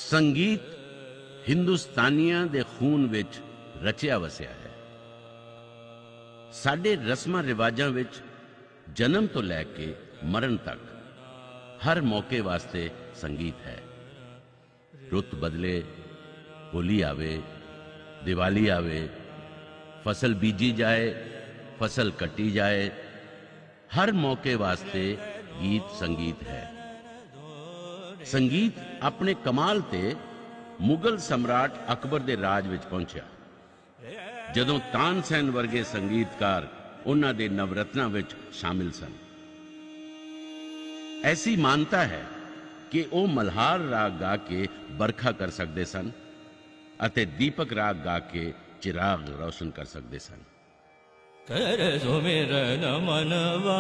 संगीत हिंदुस्तानियां दे खून विच रचिया वसिया है। साडे रस्मां रिवाजां विच जन्म तो लैके मरण तक हर मौके वास्ते संगीत है। रुत बदले, होली आवे, दिवाली आवे, फसल बीजी जाए, फसल कटी जाए, हर मौके वास्ते गीत संगीत है। संगीत अपने कमाल ते मुगल सम्राट अकबर दे राज विच पहुंचा, जदों तानसेन वर्गे संगीतकार उन्हां दे नवरत्नां विच शामिल सन। ऐसी मानता है कि वो मल्हार राग गा के बरखा कर सकते सन अते दीपक राग गा के चिराग रोशन कर सकते सन। कर सुमिरन मनवा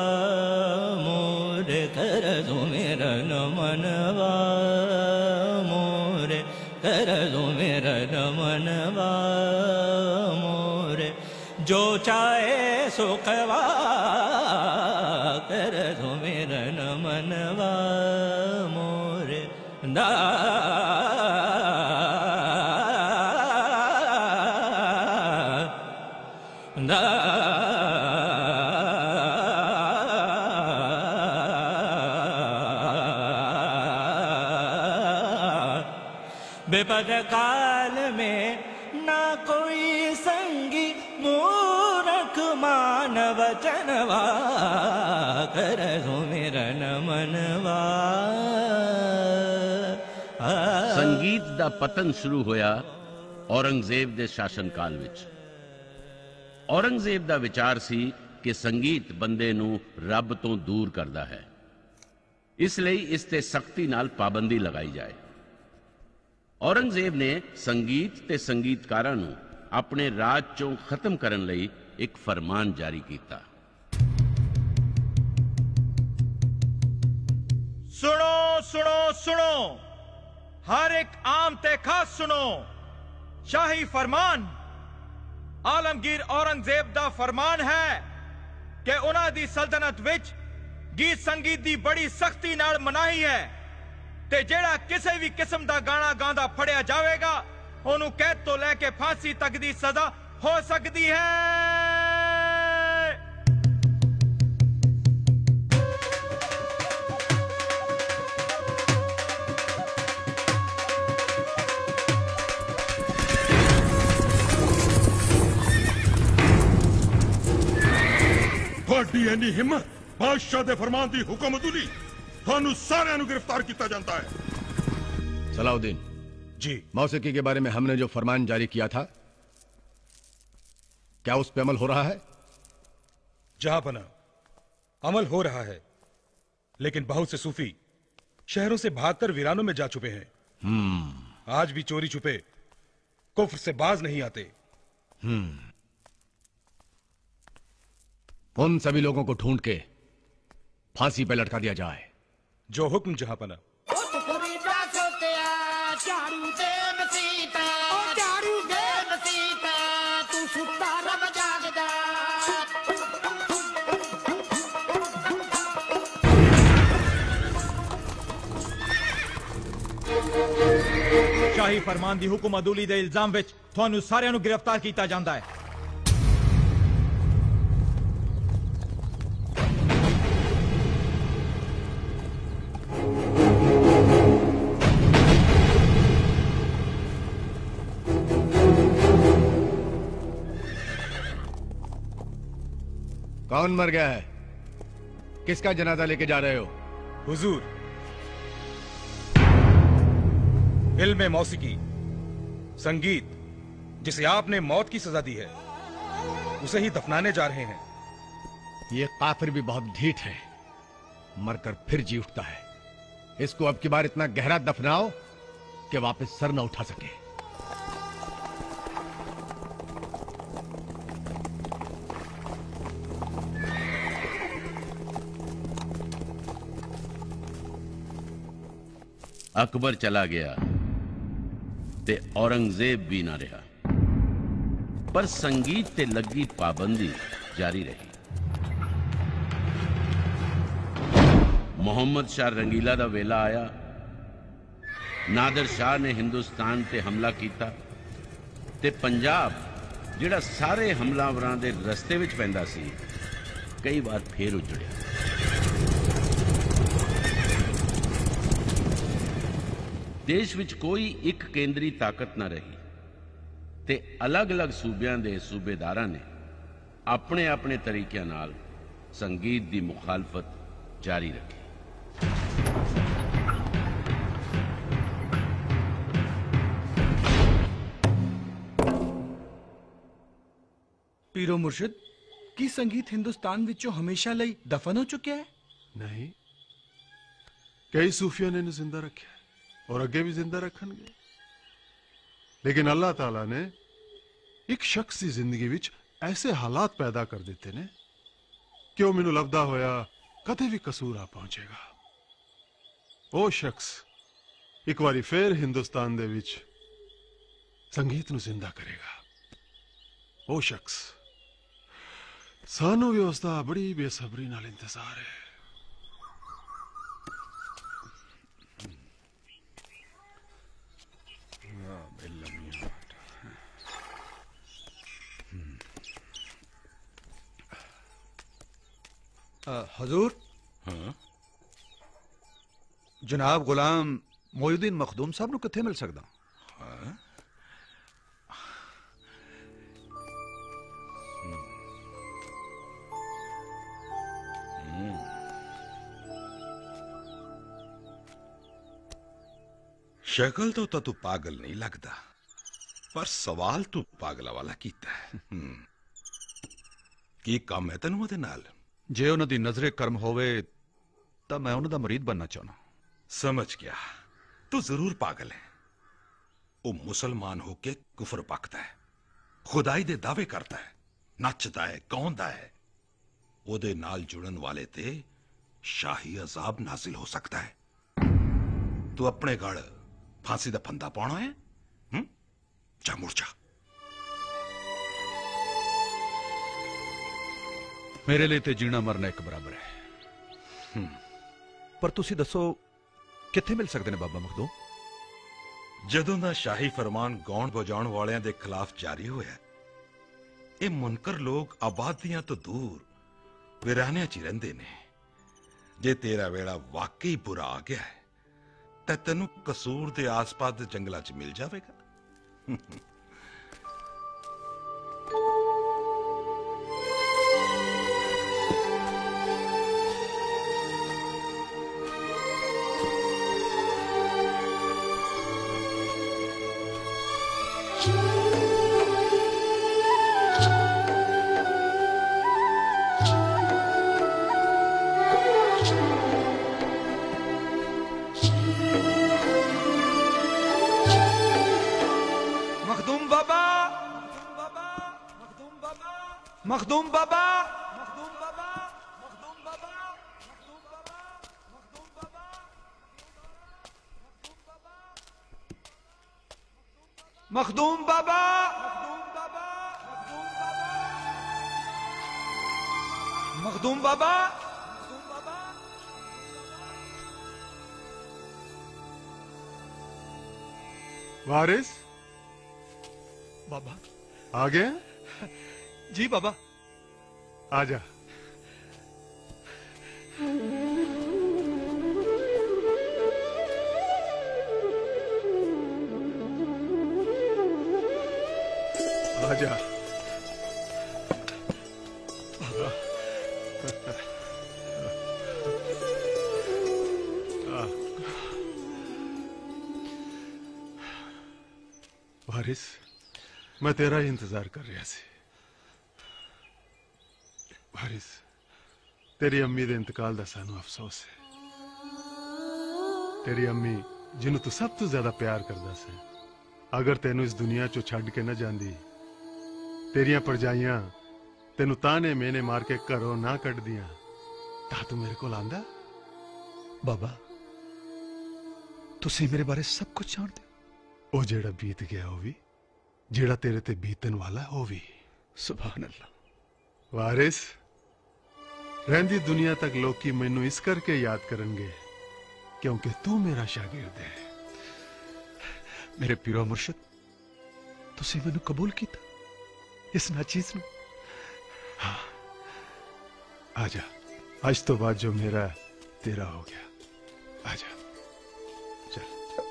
मोरे, कर सुमिरन मनवा मोरे, कर सुमिरन मनवा मोरे, जो चाहे सुखवा कर सुमिरन मनवा मोरे। दा विपद काल में ना कोई संगी, मूर्ख मानव जनवा कर सुमिरन मनवा। संगीत दा पतन शुरू होया औरंगजेब दे शासन काल विच। औरंगजेब दा विचार सी कि संगीत बंदे नू रब तो दूर करदा है, इसलिए इस ते सख्ती नाल पाबंदी लगाई जाए। औरंगजेब ने संगीत ते संगीतकारां नू अपने राज चों खत्म करन लई एक फरमान जारी कीता। सुनो सुनो सुनो, हर एक आम ते खास सुनो। शाही फरमान आलमगीर औरंगजेब दा फरमान है कि उन्हां दी सल्तनत विच गीत संगीत दी बड़ी सख्ती नाल मनाही है, ते जेड़ा किसी भी किस्म दा गाना गांदा फड़िया जावेगा ओनू कैद तो लैके फांसी तक दी सजा हो सकती है। ਤੁਹਾਡੀ ਇੰਨੀ हिम्मत, बादशाह दे फरमान दी हुक्म अदूली, थानू सारे नू गिरफ्तार किया जाता है। सलाउद्दीन जी, मौसीकी के बारे में हमने जो फरमान जारी किया था, क्या उस पर अमल हो रहा है? जहांपना अमल हो रहा है, लेकिन बहुत से सूफी शहरों से भागकर वीरानों में जा चुके हैं। आज भी चोरी छुपे कुफ्र से बाज नहीं आते। उन सभी लोगों को ढूंढ के फांसी पे लटका दिया जाए। जो हुक्म जहांपना। शाही फरमान दी हुक्म अदूली दे इल्जाम विच थानू सारियां नू गिरफ्तार किया जाता है। कौन मर गया है? किसका जनाजा लेके जा रहे हो? हुजूर, इल्म मौसीकी, संगीत, जिसे आपने मौत की सजा दी है, उसे ही दफनाने जा रहे हैं। ये काफिर भी बहुत ढीठ है, मरकर फिर जी उठता है। इसको अब की बार इतना गहरा दफनाओ कि वापस सर न उठा सके। अकबर चला गया ते औरंगजेब भी ना रहा, पर संगीत ते लगी पाबंदी जारी रही। मोहम्मद शाह रंगीला दा वेला आया नादिर शाह ने हिंदुस्तान ते हमला किया ते पंजाब जिहड़ा सारे हमलावरां दे रस्ते विच पैंदा सी कई बार फिर उजड़िया। देश विच कोई एक केंद्री ताकत ना रही ते अलग अलग सूबियां दे सूबेदारां ने अपने अपने तरीक़े नाल संगीत दी मुखालफत जारी रखी। पीरो मुर्शिद की संगीत हिंदुस्तान विचों हमेशा लई दफन हो चुका है? नहीं, कई सूफिया ने इन्हें जिंदा रखा है और अगे भी जिंदा रखनगे, लेकिन अल्लाह ताला ने एक शख्स की जिंदगी विच ऐसे हालात पैदा कर दिते ने कि वह मैनू लभदा होया कदे भी कसूर आ पहुंचेगा। वो शख्स एक बारी फिर हिंदुस्तान दे विच संगीत नू जिंदा करेगा। वो शख्स सानू भी उसका बड़ी बेसब्री नाल इंतजार है। हजूर, हाँ? जनाब गुलाम मोयुद्दीन मखदूम साहब नू कित्थे मिल सकदा? हाँ? शक्ल तो तू पागल नहीं लगता, पर सवाल तू पागला वाला कीता है। की काम है तेनू ओहदे नाल? जे उन्हां दी नजरे कर्म होवे तां मैं उन्हां दा मुरीद बनना चाहना। समझ गया, तू जरूर पागल है। वो मुसलमान होके कुफर पकता है, खुदाई दे दावे करता है, नचदा है, गाउंदा है। ओदे नाल जुड़न वाले ते शाही अजाब नाजिल हो सकता है। तू अपने गढ़ फांसी दा फंदा पाना है? जा मुड़ जा। मेरे लिए ते जीना मरना एक बराबर है। पर तुसी दसो कित्थे मिल सकते ने बाबा मखदूम? जदों दा शाही फरमान गौण बजाउण वालियां दे खिलाफ जारी होया, ये मुनकर लोग आबादियां तो दूर वीरानियां च रहिंदे ने। जे तेरा वेड़ा वाकई बुरा आ गया है तां तैनू कसूर दे आस-पास दे जंगलां च मिल जावेगा। मखदूम बाबा, मखदूम बाबा, मखदूम बाबा। वारिस बाबा। आ गए? जी बाबा। आजा। आजा। वारिस, मैं तेरा ही इंतजार कर रहा सी। वारिस, तेरी अम्मी दे इंतकाल दा सानू अफसोस है। तेरी अम्मी जिन्हों तू सब तो ज्यादा प्यार करदा से, अगर तेनू इस दुनिया चो छड़ के न जांदी, तेरियां परजाइयां तेनू ताने मेने मार के घरों ना कट दियां, ता तू मेरे को आंदा? बाबा, तुसी मेरे बारे सब कुछ जानते हो। ओ जेड़ा बीत गया हो भी, जेड़ा तेरे ते बीतन वाला हो भी। सुभान अल्लाह। वारिस, रहंदी दुनिया तक लोग की मैनू इस करके याद करनगे क्योंकि तू मेरा शागिर्द है। मेरे पीरो मुर्शिद, तुसी मैनू कबूल किया इस नाचीज ने। हाँ, आजा, आज तो बाद जो मेरा तेरा हो गया। आजा, चल।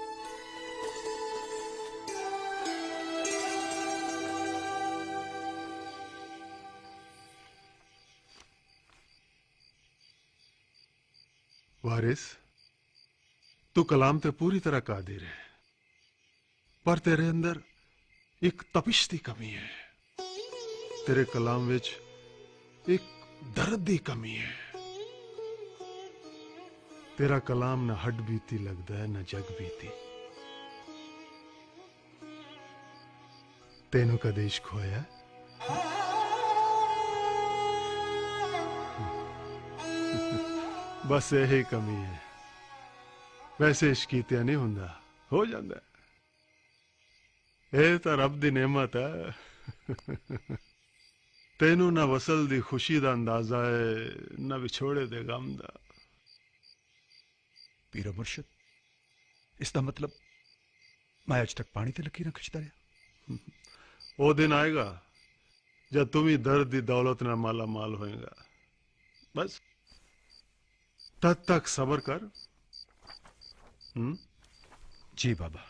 वारिस, तू कलाम ते पूरी तरह कादिर है, पर तेरे अंदर एक तपिश दी कमी है। तेरे कलाम विच एक दर्द दी कमी है। तेरा कलाम ना हड बीती लगता है, ना जग बीती। तेनू कदे इश्क होया? बस यही कमी है। वैसे इश्क कीतिया नहीं हुंदा, हो जाता है। ये तो रब दी नेमत है। तेनू ना वसल दी खुशी दा अंदाजा है, ना विछोड़े दे गम दा। पीरो मुर्शिद, इसका मतलब मैं आज तक पानी ते लकीरां खिंचता रहा। वो दिन आएगा जब तुम ही दर्द दी दौलत ना माला माल होएगा। बस तब तक सब्र कर। जी बाबा।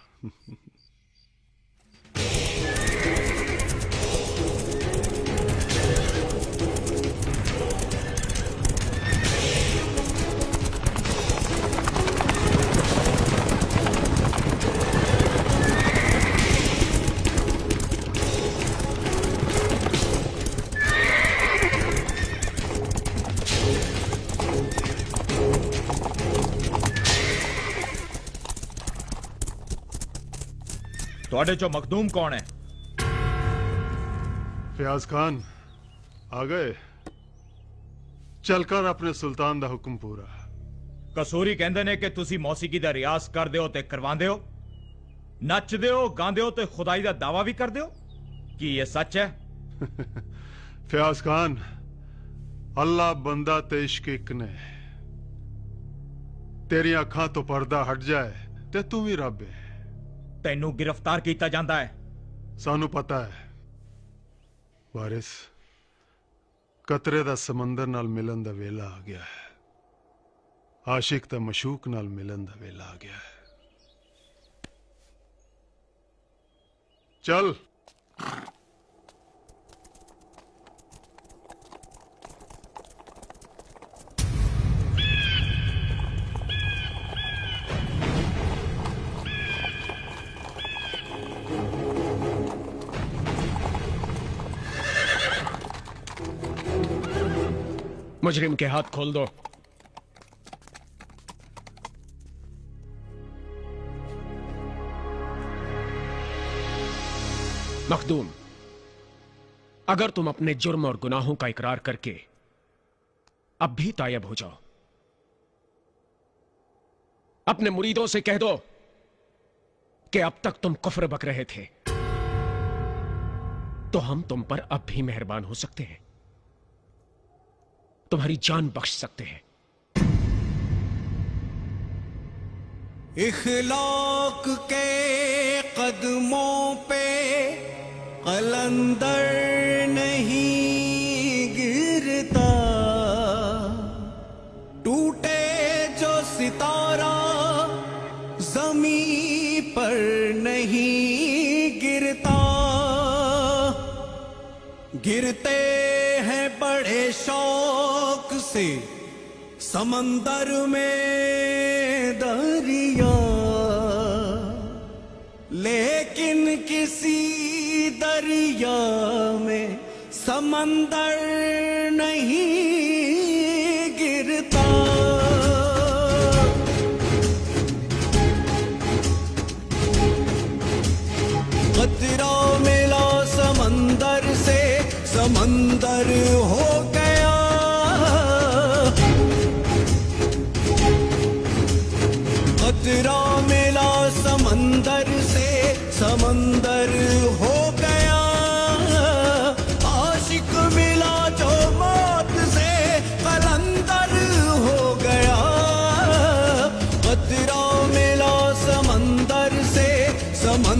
ਤੁਹਾਡੇ ਚੋਂ ਮਖਦੂਮ कौन है? फयाज खान आ गए। चलकर अपने सुल्तान दा हुक्म पूरा। ਕਸੂਰੀ ਕਹਿੰਦੇ ਨੇ ਕਿ ਤੁਸੀਂ ਮੌਸੀਕੀ ਦਾ ਰਿਆਜ਼ ਕਰਦੇ ਹੋ ਤੇ ਕਰਵਾਉਂਦੇ ਹੋ, ਨੱਚਦੇ ਹੋ, ਗਾਉਂਦੇ ਹੋ ਤੇ ਖੁਦਾਈ ਦਾ ਦਾਵਾ ਵੀ ਕਰਦੇ ਹੋ। ਕੀ ਇਹ ਸੱਚ ਹੈ? फयाज खान, अल्लाह बंदा ते इश्क एक ने। तेरी अखां तो पर्दा हट जाए ते तू भी रब है। ਤੈਨੂੰ गिरफ्तार किया जाता है। सानू पता है वारिस, कतरे दा समंदर नाल मिलन दा वेला आ गया है। आशिक दा मशूक नाल मिलन दा वेला आ गया है। चल। मुजरिम के हाथ खोल दो। मखदूम, अगर तुम अपने जुर्म और गुनाहों का इकरार करके अब भी तायब हो जाओ, अपने मुरीदों से कह दो कि अब तक तुम कुफ्र बक रहे थे, तो हम तुम पर अब भी मेहरबान हो सकते हैं, तुम्हारी जान बख्श सकते हैं। इखलाक के कदमों पे कलंदर नहीं गिरता, टूटे जो सितारा जमीन पर नहीं गिरता, गिरते हैं बड़े शौक से समंदर में दरिया, लेकिन किसी दरिया में समंदर नहीं गिरता। कतरा मिला समंदर से समंदर हो गया, कतरा मिला समंदर से समंदर हो गया, आशिक मिला जो मौत से कलंदर हो गया, कतरा मिला समंदर से समंदर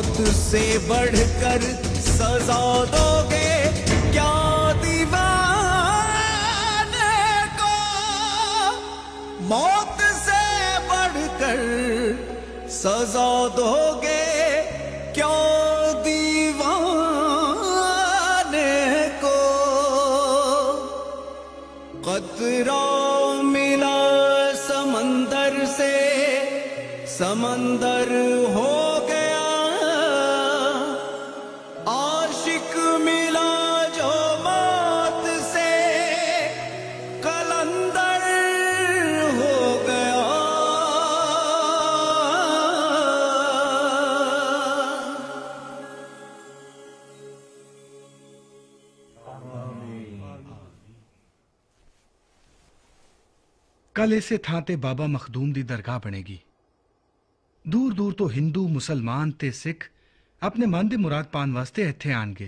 मौत से बढ़कर सजा दोगे क्या दीवाने को, मौत से बढ़कर सजा दोगे क्या दीवाने को। कतरा मिला समंदर से समंदर हो गया, आशिक मिला जो मौत से कलंदर हो गया। कल इसे थाते बाबा मखदूम दी दरगाह बनेगी। दूर दूर तो हिंदू मुसलमान ते सिख अपने मन दी मुराद पान वास्ते इत्थे आणगे।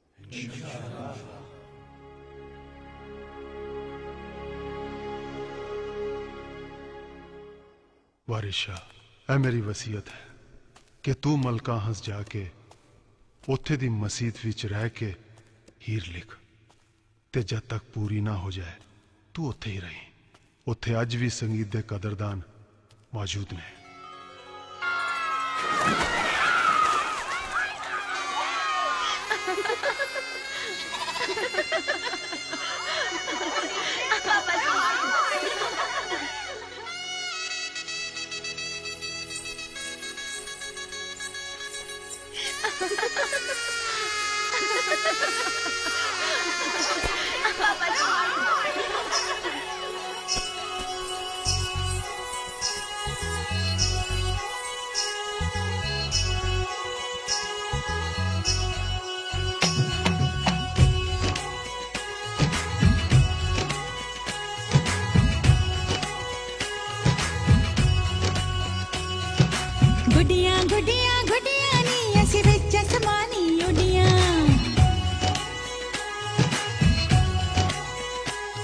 वारिस शाह, ऐ मेरी वसीयत है कि तू मलका हंस जाके उत्थे दी मसीत विच रह के हीर लिख, ते जद तक पूरी ना हो जाए तू उत्थे ही रही। उत्थे अज भी संगीत दे कदरदान मौजूद ने। गुडिया गुडिया गुडिया नी ऐसी बिच असमानी उडिया,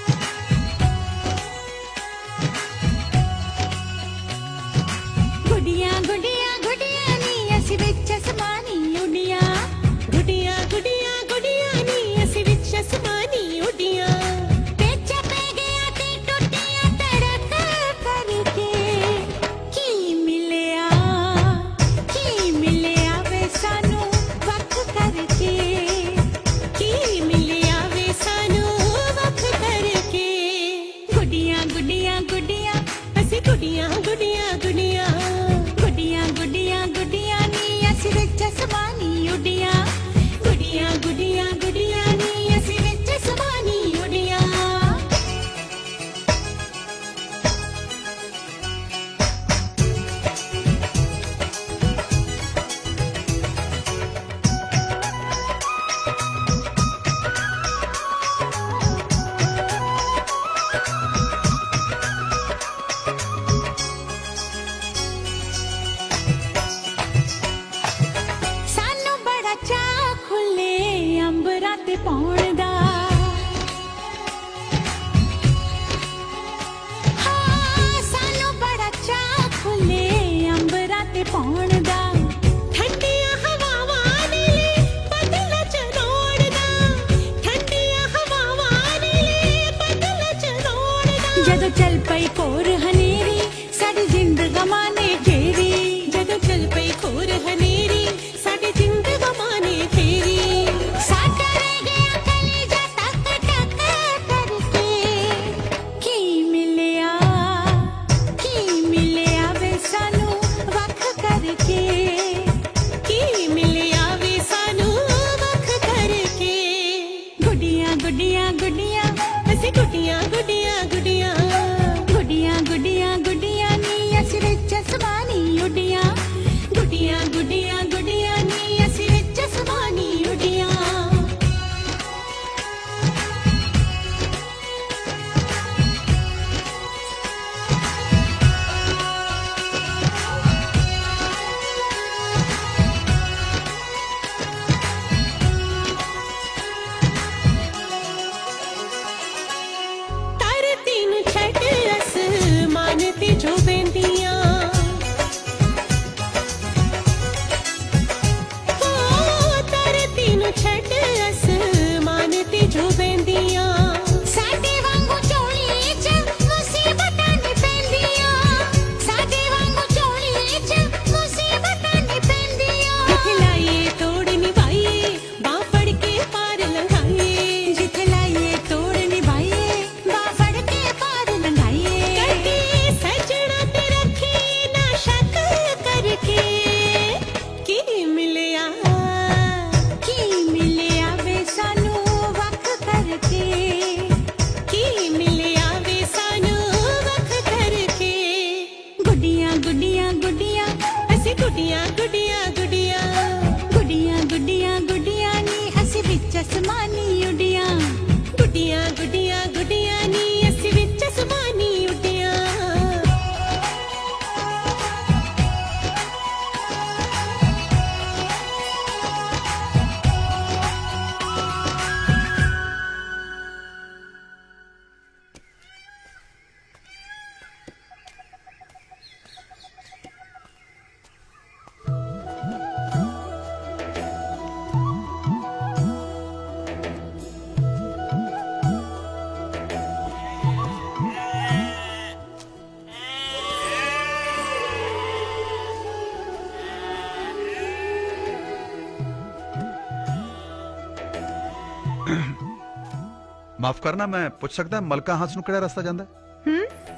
माफ करना, मैं पूछ सकदा मलका हंस नूं किहड़ा रस्ता जांदा है?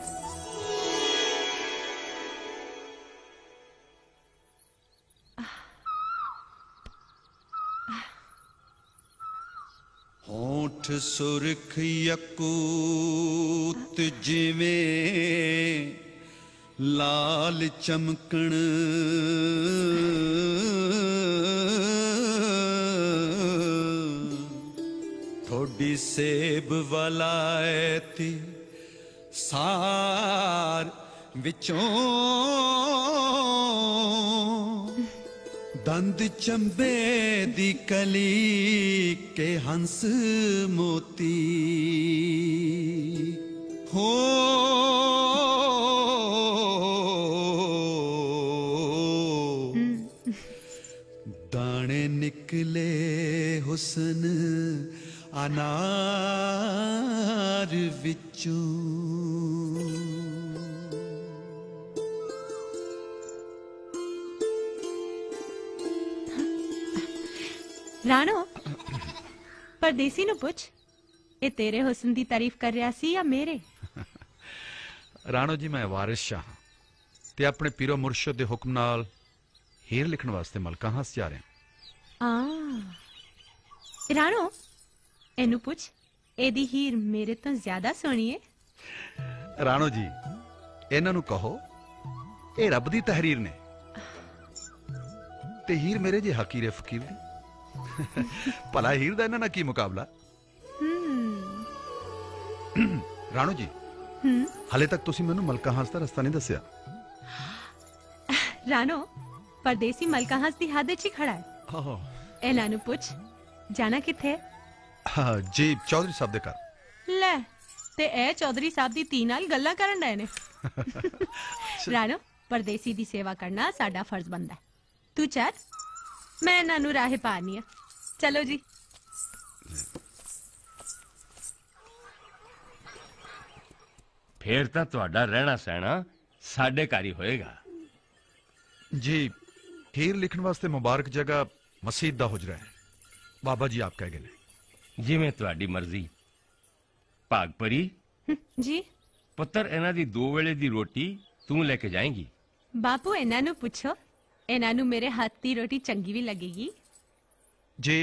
होठ सुरख यकूत जिवें लाल चमकण थोड़ी सेब वलायती सार विचों दंद चंबे दी कली के हंस मोती हो दाने निकले हुस्न अनार विचों। राणो परदेसी नु पुछ ये तेरे हुस्न दी तारीफ कर रहा सी या मेरे? राणो जी मैं वारिस शाह ते अपने पीरो मुर्शद दे हुक्म नाल हीर लिखण वास्ते मलका हंस जा रहे हैं। राणो एनू पुछ एदी हीर मेरे तो ज्यादा सोहनी है। राणो जी इन्हां नू कहो ए रब दी तहरीर ने ते हीर मेरे जे हकीर फकीर दी। भला हीर दा इन्हां नाल की मुकाबला। राणो जी हाले तक तुसी मैनू मलका हंस दा रस्ता नहीं दस्या। राणो परदेसी मलका हंस दी हद च ही खड़ा है। इन्हां नू पुछ जाना किथे? हाँ जी चौधरी साहब दे घर। ले ते ए चौधरी साहब दी धी नाल गल्लां करन डए ने। राणो परदेसी दी सेवा करना साडा फर्ज बनदा है। तू चल मैं इन्हां नू राहे पानी है। चलो जी। फिर तो तुहाडा रहना सहना साडे घर ही होएगा। जी हीर लिखण वास्ते मुबारक जगह मसीत दा हुजरा है। बाबा जी आप कह गए जिवें तुहाडी मर्जी। भागपरी जी पुत्र इन्हां दी 2 वेले दी रोटी तू लेके जाएंगी। बापू इन्हां नू पुछो इन्हां नू मेरे हाथ दी रोटी चंगी भी लगेगी। जी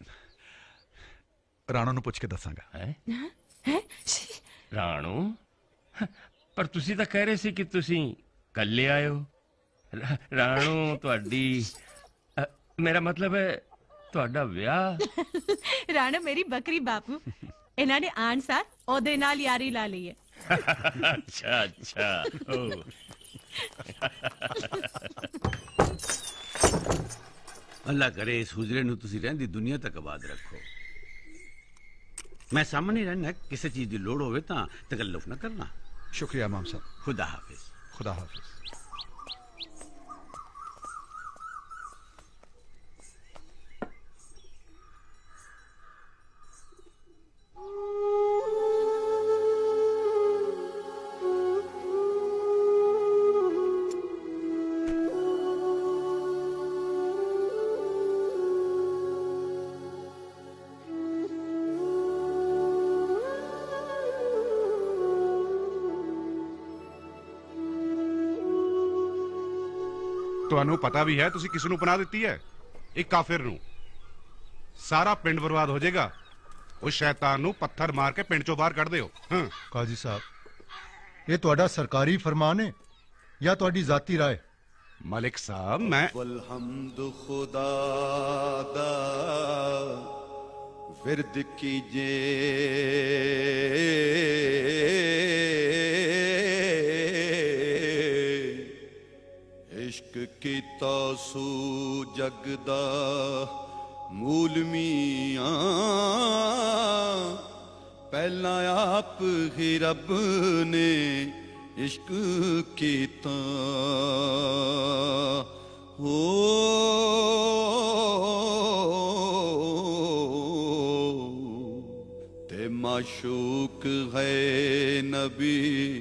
राणो नू पूछ के दसांगा। राणो पर तुसी तो कह रहे सी कि तुसी कल्ले आए हो। राणो तुहाडी मेरा मतलब है तुहाडा ब्याह। राणो मेरी बकरी बापू इन्हां ने आन सार ओदे नाल यारी ला ली है। अच्छा अच्छा अल्लाह करे इस हुजरे नू तुसी रहंदी दुनिया तक आबाद रखो। मैं सामने रहना किसी चीज की लोड़ होवे तां तकल्लुफ न करना। शुक्रिया इमाम साहब। खुदा हाफिज। खुदा हाफिज। ਤੁਹਾਨੂੰ ਪਤਾ ਵੀ ਹੈ ਤੁਸੀਂ ਕਿਸ ਨੂੰ ਪਨਾਹ ਦਿੱਤੀ ਹੈ? ਇੱਕ ਕਾਫਿਰ ਨੂੰ। ਸਾਰਾ ਪਿੰਡ ਬਰਬਾਦ ਹੋ ਜਾਏਗਾ। ਉਸ ਸ਼ੈਤਾਨ ਨੂੰ ਪੱਥਰ ਮਾਰ ਕੇ ਪਿੰਡ ਚੋਂ ਬਾਹਰ ਕੱਢ ਦਿਓ। ਹਾਂ ਕਾਜ਼ੀ ਸਾਹਿਬ ਇਹ ਤੁਹਾਡਾ ਸਰਕਾਰੀ ਫਰਮਾਨ ਹੈ ਜਾਂ ਤੁਹਾਡੀ ਜ਼ਾਤੀ ਰਾਏ? ਮਲਿਕ ਸਾਹਿਬ ਮੈਂ वलहम्द खुदा दा विरद कीजे इश्क कीता सू जगदा मूल मियां पहला आप ही रब ने इश्क कीता हो ते माशूक है नबी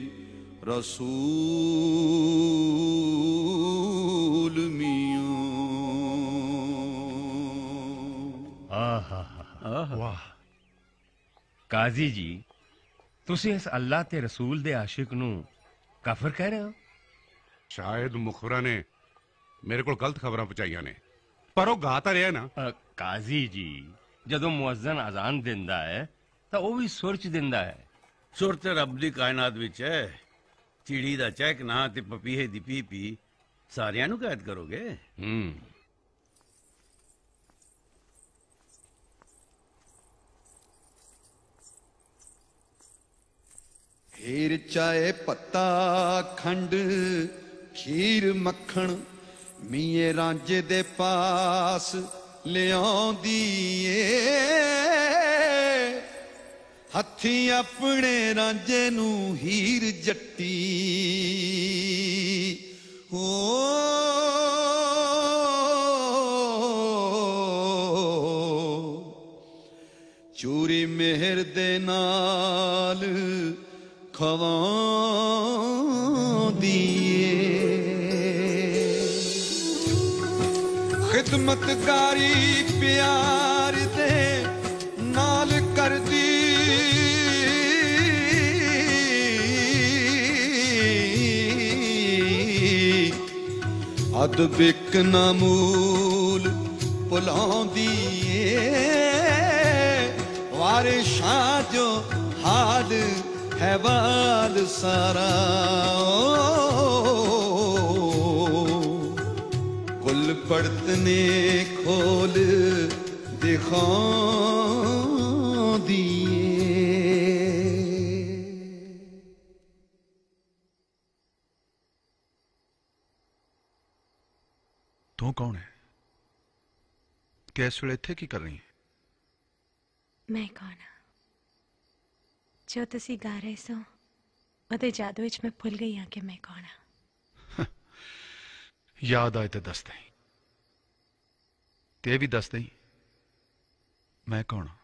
रसूल मियां। वाह काजी जी तुसी इस अल्लाह ते रसूल दे आशिक नू काफिर कह रहे हो? शायद मुखबरा ने मेरे को गलत खबर पहुंचाइया ने, पर वो गा तां रहा ना। काजी जी जदों मुअज्जन अजान दिंदा है तां वो भी सुर च दिंदा है। सुर ते रब दी कायनात विच है। चिड़ी दा चहकना ते पपीहे दी पी पी सारियां नू कैद करोगे? हीर चाहे पत्ता खंड खीर मक्खन मीए रांझे दे पास लियाउंदी ए हथी अपने रांझे नू हीर जट्टी हो चूरी मेहर दे नाल खवांदी खिदमतगारी प्यार दे नाल कर दी अदब इक नामूल भुलांदी वारिशां जो हाल है वाल सारा कुल पड़तने खोल दिखांदी तू कौन है? किस वेले इत्थे की कर रही है? मैं कौन हाँ जो तुसी गा रहे सो ओदे जादू विच मैं भुल गई हाँ कि मैं कौन हाँ। याद आए तो दस दई, ते भी दस दई मैं कौन हाँ?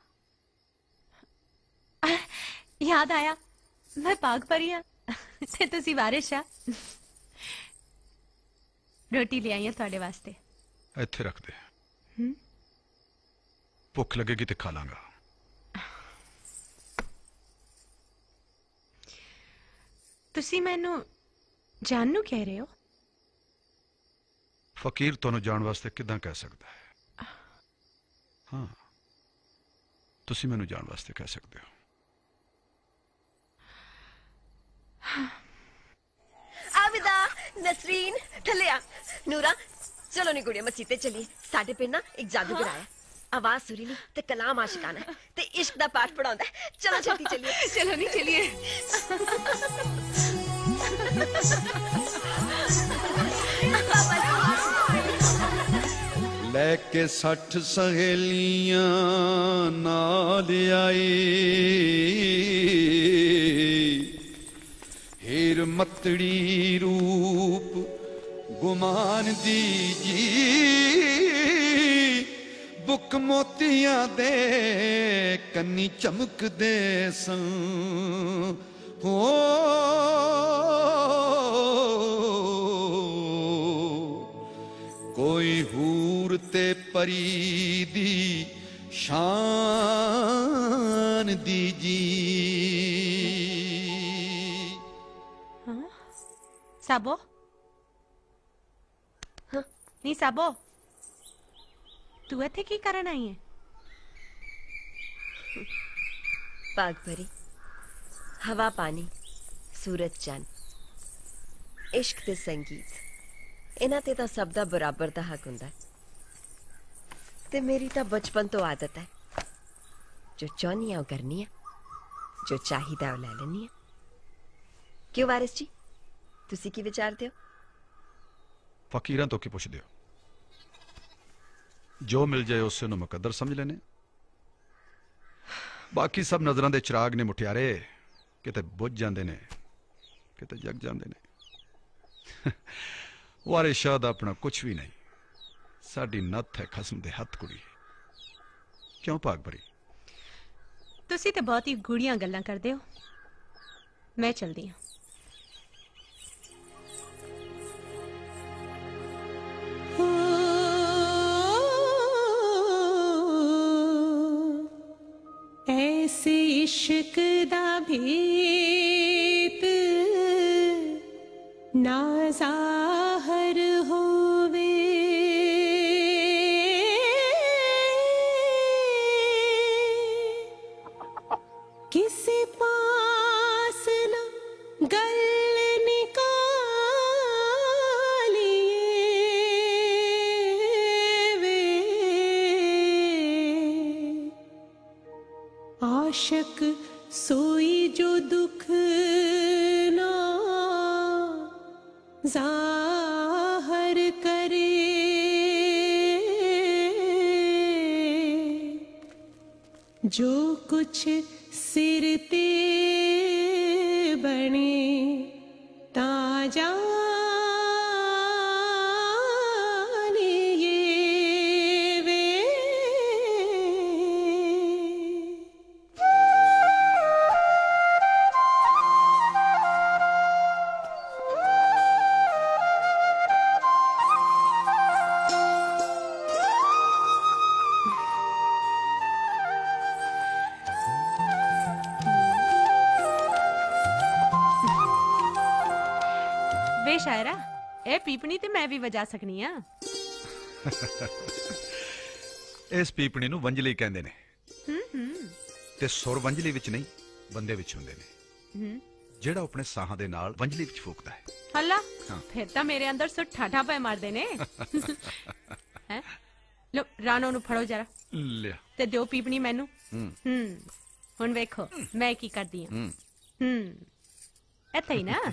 याद आया मैं पाग परी हाँ ते तुसी वारिश हाँ। रोटी ले आई थोड़े वास्ते। इत्थे रख दे, भुख लगेगी तो खा लांगा। तुसी मैनू जानू कह रहे हो? फकीर तुहानू जान वास्ते किदां कह सकता है? हाँ तुसी मैनू जान वास्ते कह सकते हो। आबिदा नसरीन थले आ नूरा चलो नी गुड़िया मसीते चलिए साडे पिंड ना एक जादूगर आया आवाज सुरीली ते कलाम आशिकाना है ते इश्क दा पाठ पढ़ाउंदा है चलो जल्दी चलिए चलो नी चलिए लेके 60 सहेलियां नाल आई हीर मतड़ी रूप गुमान दी जी बुक मोतियां दे कन्नी चमक दे सन हो कोई हूर ते परी दी शान दी जी। हाँ? साबो हाँ? नहीं साबो तू इत्थे की करन आई है? पाग भरी हवा पानी सूरज चंद इश्क ते संगीत इन्हां ते तां सब दा बराबर दा हक हुंदा है ते मेरी तां बचपन तो आदत है जो चाहनी है वो करनी है जो चाहिदा वो ले लेनी है। क्यों वारिस जी तुसी की विचारदे हो? फकीरां तो की पुछदे हो? जो मिल जाए उससे उन्हें मुकद्दर समझ लेने। बाकी सब नजरां दे चिराग ने मुठियारे किते बुझ जांदे ने किते जग जांदे ने। वारिस शाह दा अपना कुछ भी नहीं, साडी नत है खसम दे हथ कुड़ी। क्यों भाग भरी? तुसी ते बहुत ही गूढ़ियां गल्लां करदे हो। मैं चलदी हूं। ऐसी इश्क दा भेत ना ज़ाहर होवे, किसी पास न गल आशक सोई जो दुख ना ज़ाहर करे, जो कुछ सिर ते बने ताजा शायरा ए पीपनी ते मैं भी वजा सकनी हां। इस पीपनी नु वंजली कहंदे ने ते सुर वंजली विच नहीं बंदे विच हुंदे ने, जेड़ा अपने साहां दे नाल वंजली विच फूकदा है। हल्ला फिर तां मेरे अंदर सुर ठाठा पे मारदे ने। हैं लो राणो नु फड़ो जरा लिया ते दियो पीपनी मैनू। हुन वेखो मैं की करदी हां। एथे ही ना।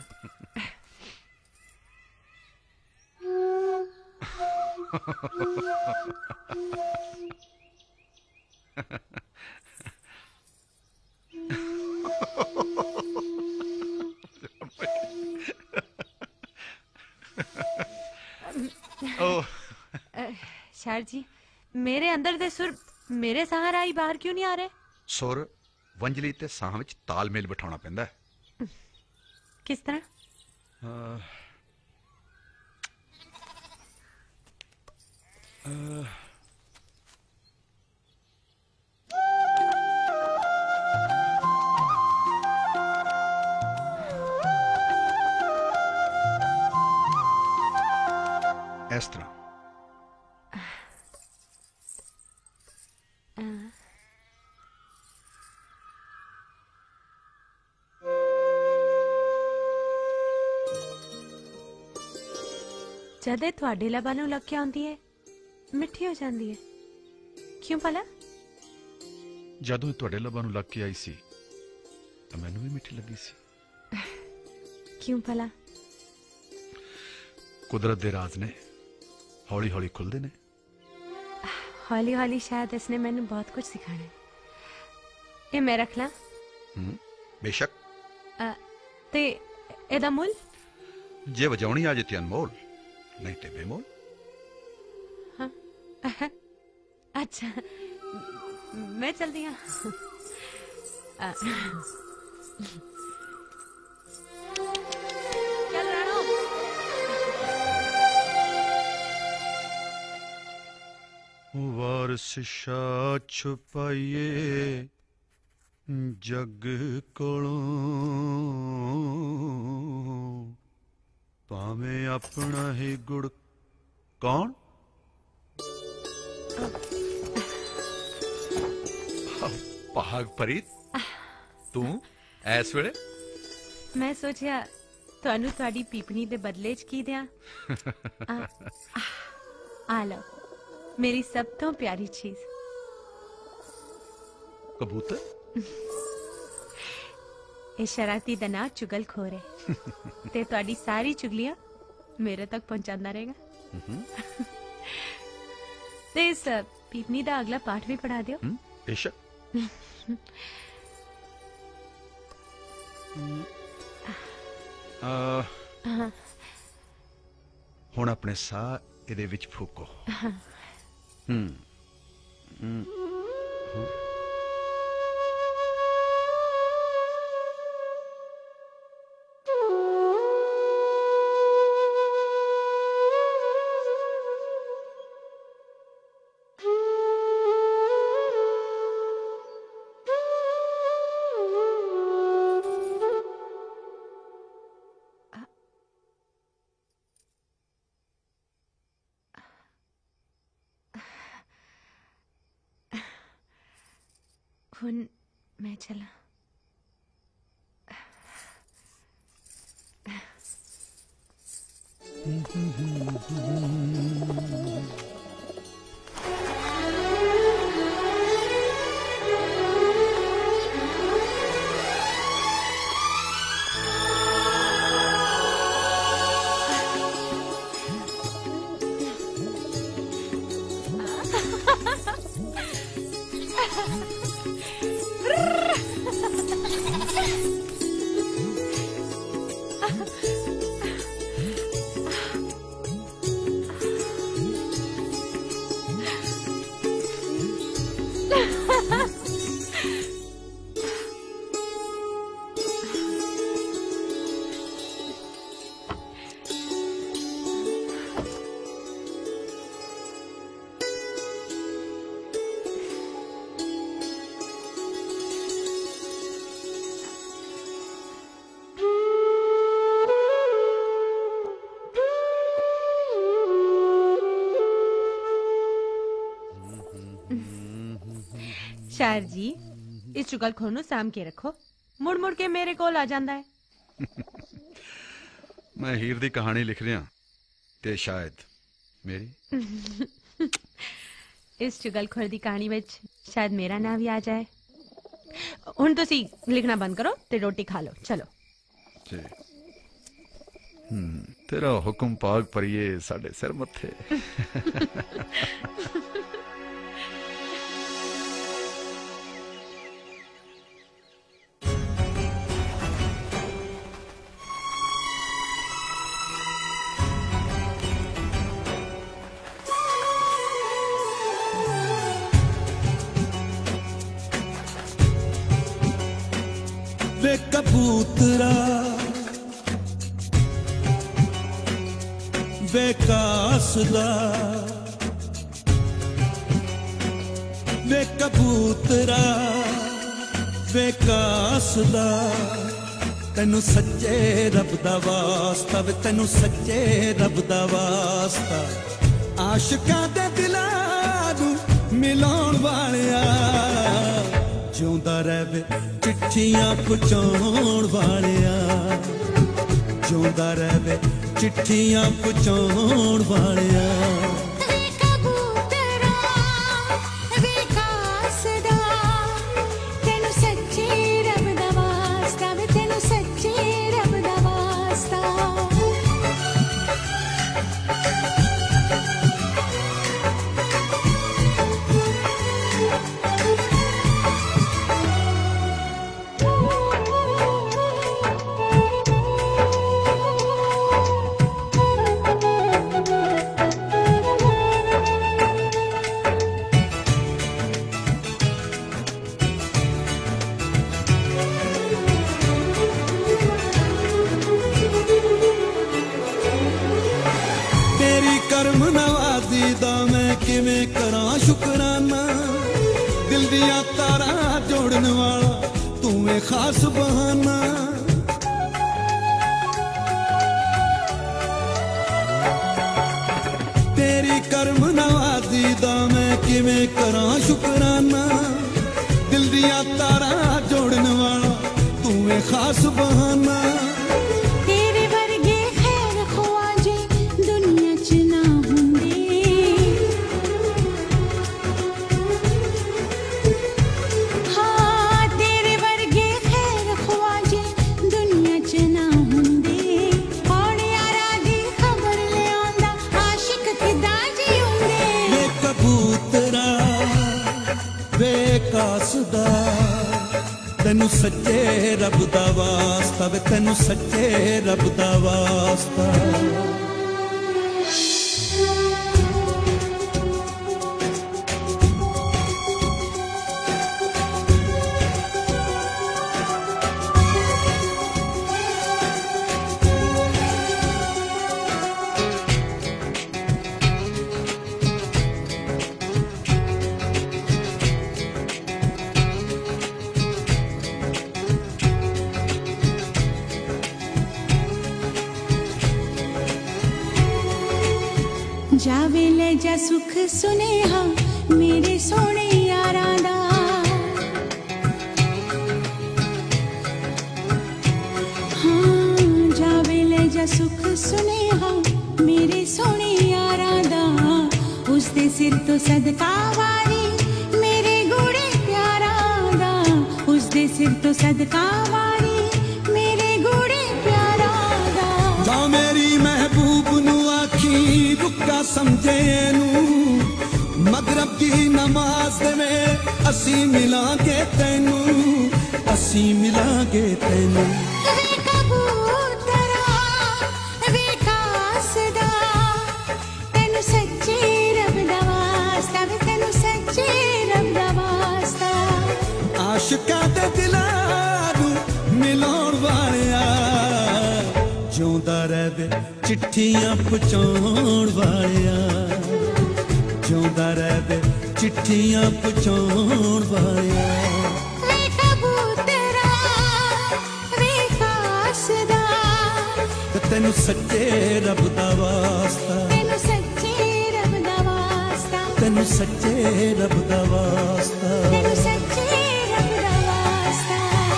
शायर जी मेरे अंदर दे सुर मेरे सहारा ही बाहर क्यों नहीं आ रहे? सुर वंजली ते साह विच तालमेल बिठाना पैंदा है। किस तरह? इस तरह जदे तुहाडे लबां नूं लग के आउंदी है मिठी हो जाती है। क्यों भला? जदों तुहाडे लबां नूं लग के आई सी तो मैनू भी मिठी लगी सी। क्यों भला? कुदरत दे राज ने हौली हौली खुलदे ने। हौली हौली शायद इसने मैनू बहुत कुछ सिखाना है। ये मैं रख ला? बेशक। ते एदा मुल? जे वजाउणी आ जे अनमोल नहीं ते बेमोल। हाँ अच्छा मैं चलती हूँ। चल राणो। वारस शाह छुपाइए जग कोलों भावे अपना ही गुड़। कौन? भाग परीत तू ऐस वेले? मैं सोचा तुहानू तुहाडी पीपनी दे बदले च की दियां। आ लो मेरी सब तो प्यारी चीज। कबूतर? ये शरारती दा ना चुगलखोर है ते तुहाडी सारी चुगलियां मेरे तक पहुंचांदा रहेगा। ते इस पीपनी दा अगला पाठ भी पढ़ा दियो। बेशक। हुण अपने साह इहदे विच फूको। हुन मैं चला। शायर जी इस चुगलखोर ਨੂੰ ਸਾਂਭ ਕੇ ਰੱਖੋ, ਮੁੜ ਮੁੜ ਕੇ ਮੇਰੇ ਕੋਲ ਆ ਜਾਂਦਾ ਹੈ। मैं हीर दी कहानी लिख रहा ते शायद मेरी इस चुगलखोर दी कहानी ਵਿੱਚ शायद मेरा नाम भी आ जाए। ਹੁਣ ਤੁਸੀਂ ਲਿਖਣਾ ਬੰਦ ਕਰੋ ਤੇ ਰੋਟੀ ਖਾ ਲਓ, ਚਲੋ। जी तेरा हुक्म पाक परिए साडे सिर मथे। वे कबूतरा वे कासदा वे कबूतरा वे कासदा तैनू सच्चे रब दा वास्ता वे तैनू सच्चे रब दा वास्ता आशिकां दे दिलां नू मिलाउण वालिया जिउंदा रहे चिट्ठियां पहुंचाउण वालिया जिउंदा रहे चिट्ठियां पहुंचाउण वालिया करम नवाजी दा मैं किवें करां शुकराना दिल दिया तारा जोड़न वाला तू है खास बहाना तेरी करम नवाजी दा मैं किवें करां शुकराना दिल दिया तारा जोड़न वाला तू है खास बहाना तेनू सच्चे रब दा वास्ता वे तेनू सच्चे रब दा वास्ता जावे ले जा सुख सुनेहा मेरे सोने यारां दा सदका वारी मेरे गुड़े प्यारा दा उसदे सिर तो सदका वारी मेरे गुड़े प्यारा दा जा मेरी महबूब नु आखी रुका समझे नू मगरब की नमाज में असी मिलांगे तेनू असी मिलांगे तेनू आशिकां दे दिलां नू मिलाउण वालिया जिउंदा रहवे चिट्ठियां पहुंचाउण वालिया जिउंदा रहवे चिट्ठियां पहुंचाउण वालिया वे कबूतरा वे कासदा तेनू सच्चे रब दा वास्ता तेनू सच्चे रब दा वास्ता तेनू सच्चे रब दा वास्ता तेनू सच्चे रब दा वास्ता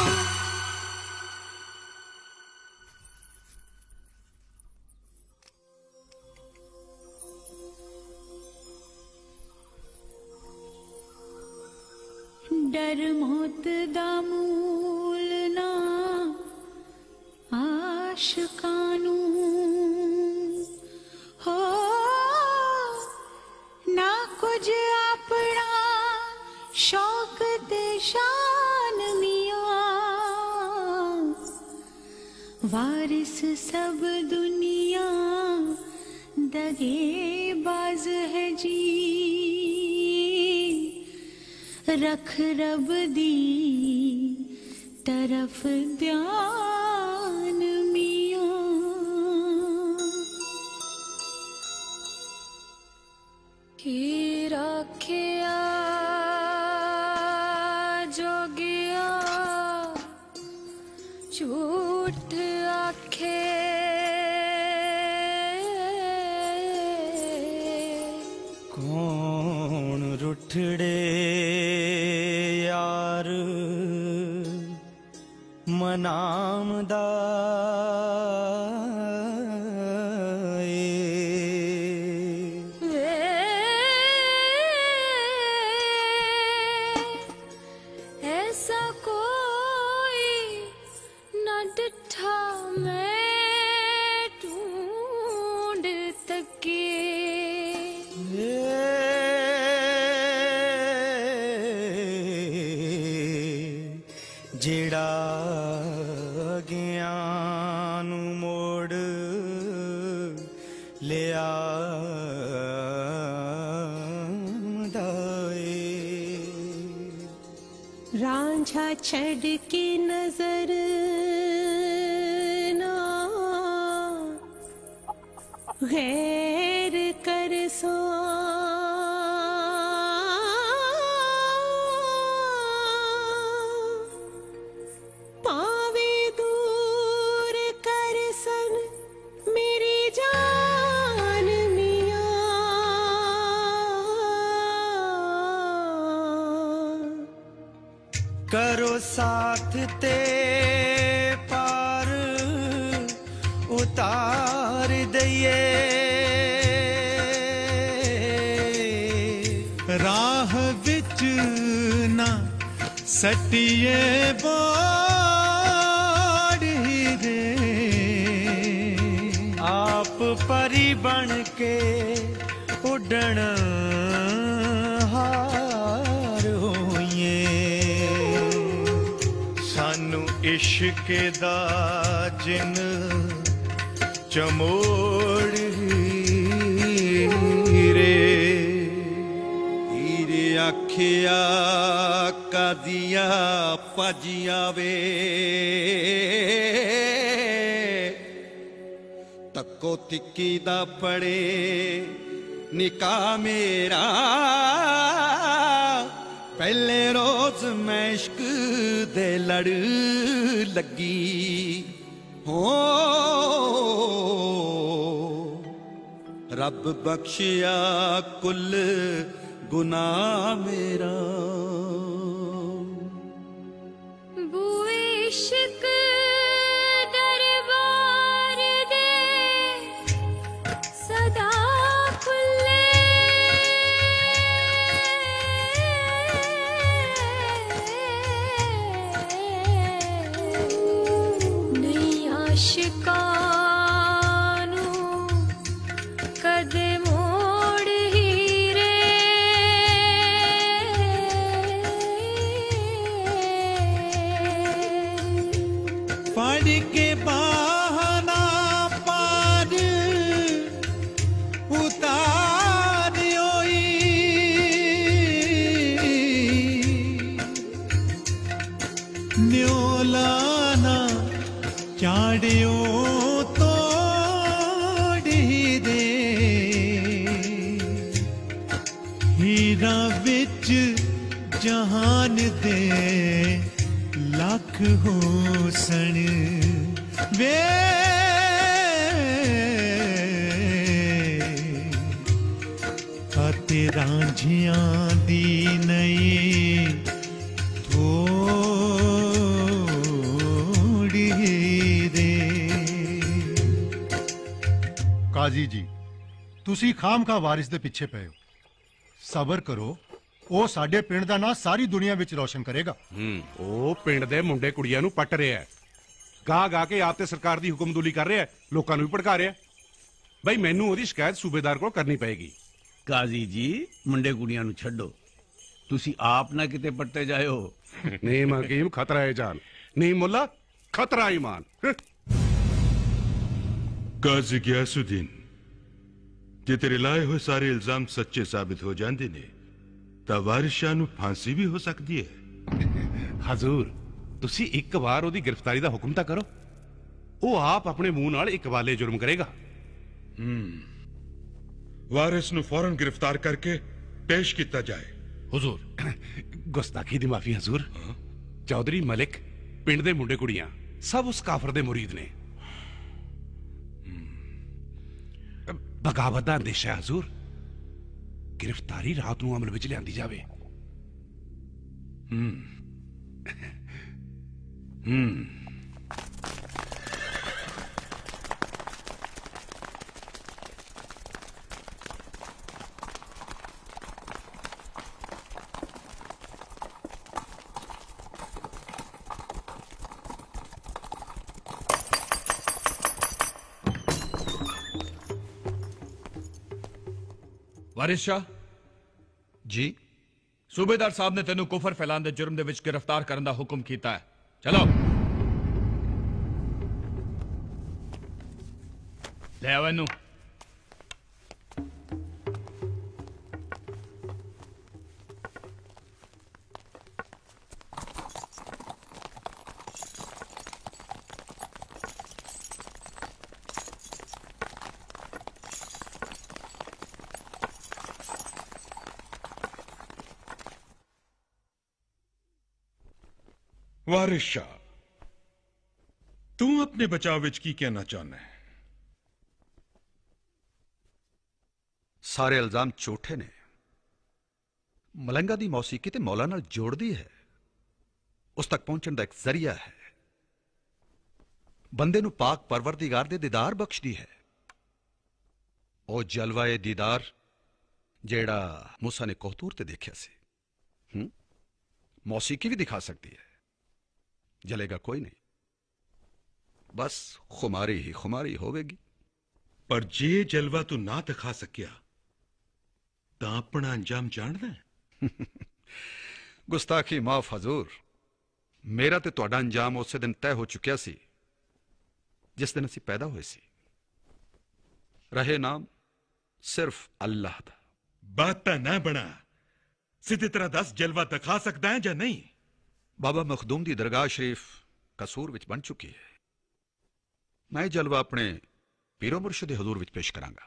डर मौत दा मूल ना आशिकानू हो ना कुछ अपना शौक ते शान मियां वारिस सब दुनिया दगेबाज है जी रख रब दी तरफ ध्यान मियां की रखिया जोगिया झूठ आखे कौन रुठड़े यार मनामदा ऐसा कोई न डिठा मैं ढूंढ तके जेड़ा ज्ञान मोड़ लिया रांझा छड़ के नजर ना गैर कर सो पावे दूर कर सन मेरी जान मियां करो साथ ते पार उतार दइए राह विच ना सटिए बाड़ ही रे आप परी बन के उड़न हार होइए सानू इश्क दा जिन चमोड़ हीरे हीरे आखिया कादिया पाजिया वे तको तिक्की दा पड़े निका मेरा पहले रोज मैं इश्क दे लड़ लगी हो रब बख्शिया कुल गुनाह मेरा बुए इश्क दरबार दे सदा खुले मार के बहाना पार उतार न्योलाना चाड़ियो तोड़ दे हीरा विच जहान दे लख होसन वे आते रांझियां दी नहीं थोड़ी दे। काजी जी तुसी खाम खा वारिस दे पिछे पे हो, सबर करो, ਉਹ ਸਾਡੇ ਪਿੰਡ ਦਾ ਨਾਂ ਸਾਰੀ ਦੁਨੀਆ ਵਿੱਚ ਰੌਸ਼ਨ ਕਰੇਗਾ। ਉਹ ਪਿੰਡ ਦੇ ਮੁੰਡੇ ਕੁੜੀਆਂ ਨੂੰ ਪੱਟ ਰਿਹਾ ਹੈ, ਗਾ ਗਾ ਕੇ ਆਪ ਤੇ ਸਰਕਾਰ ਦੀ ਹੁਕਮਦੁਲੀ ਕਰ ਰਿਹਾ ਹੈ, ਲੋਕਾਂ ਨੂੰ ਵੀ ਭੜਕਾ ਰਿਹਾ। ਬਈ ਮੈਨੂੰ ਉਹਦੀ ਸ਼ਿਕਾਇਤ ਸੂਬੇਦਾਰ ਕੋਲ ਕਰਨੀ ਪਏਗੀ। ਕਾਜ਼ੀ ਜੀ ਮੁੰਡੇ ਕੁੜੀਆਂ ਨੂੰ ਛੱਡੋ, ਤੁਸੀਂ ਆਪ ਨਾ ਕਿਤੇ ਪੱਟੇ ਜਾਇਓ। ਨੀਮ ਹਕੀਮ ਖਤਰਾ ਹੈ ਜਾਨ, ਨੀਮ ਮੁੱਲਾ ਖਤਰਾ ਈਮਾਨ। ਕਾਜ਼ੀ ਗਿਆਸੁਦੀਨ ਜੇ ਤੇਰੇ ਲਾਏ ਹੋਏ ਸਾਰੇ ਇਲਜ਼ਾਮ ਸੱਚੇ ਸਾਬਿਤ ਹੋ ਜਾਂਦੇ ਨੇ ਤਾਂ ਵਾਰਿਸ ਸ਼ਾਹ ਨੂੰ ਫਾਂਸੀ ਵੀ ਹੋ ਸਕਦੀ ਹੈ। ਹਜ਼ੂਰ ਤੁਸੀਂ ਇੱਕ ਵਾਰ ਉਹਦੀ ਗ੍ਰਿਫਤਾਰੀ ਦਾ ਹੁਕਮ ਤਾਂ ਕਰੋ, ਉਹ ਆਪ ਆਪਣੇ ਮੂੰਹ ਨਾਲ ਇਕਬਾਲੇ ਜੁਰਮ ਕਰੇਗਾ। ਵਾਰਿਸ ਨੂੰ ਫੌਰਨ ਗ੍ਰਿਫਤਾਰ ਕਰਕੇ ਪੇਸ਼ ਕੀਤਾ ਜਾਏ। हुजूर गुस्ताखी दी माफी हजूर। चौधरी मलिक पिंड दे मुंडे कुड़ियां सब उस काफर दे मुरीद ने। बगावत दा अंदेशा है हजूर, गिरफ्तारी रात नूं अमल विच लिआंदी जावे। ਵਾਰਿਸ ਸ਼ਾਹ ਜੀ, ਸੂਬੇਦਾਰ ਸਾਹਿਬ ਨੇ ਤੈਨੂੰ ਕੁਫਰ ਫੈਲਾਉਣ ਦੇ ਜੁਰਮ ਦੇ ਵਿੱਚ ਗ੍ਰਿਫਤਾਰ ਕਰਨ ਦਾ ਹੁਕਮ ਕੀਤਾ ਹੈ। ਚਲੋ ਲੈ ਆਓ ਇਹਨੂੰ। वारिस शाह तू अपने बचाव विच की कहना चाहना है? सारे इल्जाम झूठे ने। मलंगा दी मौसीकी ते मौला नाल जोड़दी है, उस तक पहुंचण दा एक जरिया है, बंदे नू पाक परवरदिगार दे दीदार बख्शदी है। ओ जलवाए दीदार जेड़ा मूसा ने कोहतूर ते देखिया सी। मौसीकी भी दिखा सकती है, जलेगा कोई नहीं, बस खुमारी ही खुमारी होवेगी। पर जे जलवा तू ना दिखा सकिया तो अपना अंजाम जानदा है? गुस्ताखी माफ हजूर, मेरा ते तुहाडा अंजाम उस दिन तय हो चुकिया सी जिस दिन असी पैदा हुए सी। रहे नाम सिर्फ अल्लाह दा। बात ता ना बना, सीधी तरह दस जलवा दिखा सकदा है या नहीं? बाबा मखदूम दी दरगाह शरीफ कसूर विच बन चुकी है, मैं जलवा अपने पीरो मुर्शिद हजूर विच पेश करांगा।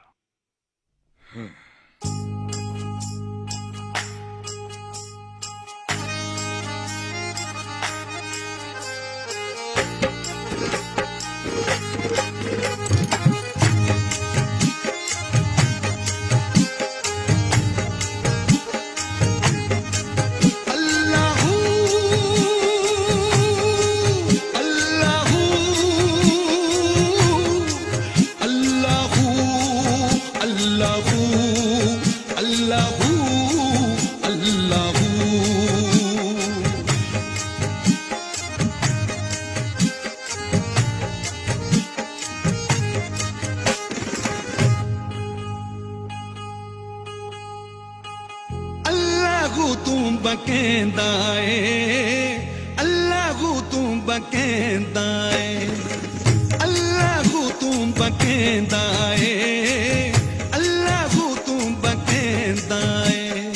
बकेंदा है अल्लाह तू बकेंदा है अल्लाह तू बकेंदा है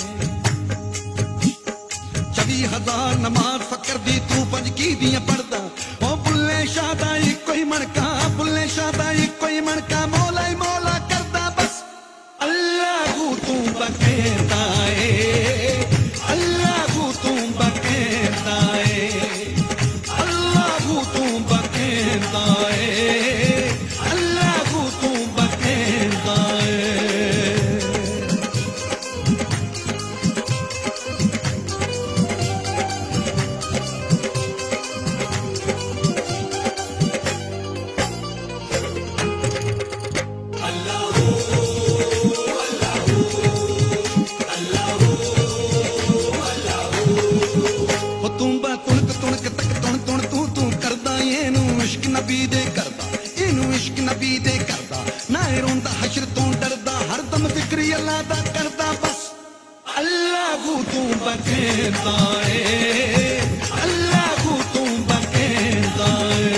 24,000 नमाज फकर दी तू पंज की दियां पढ़दा ओ बुल्ले शाह दा इक्को ही मणका बुल्ले शाह दा इक्को ही मणका मौला ही मौला करदा बस अल्लाह तू बकेंदा है अल्लाह तू बकेंदा है अल्लाह तू बकेंदा है अल्लाह तू बकेंदा है नबी दे करदा ना रोंदा हशर तो डरदा हरदम जिक्र अल्लाह दा करदा बस अल्लाह तू बकेंदा है अल्लाह तू बकेंदा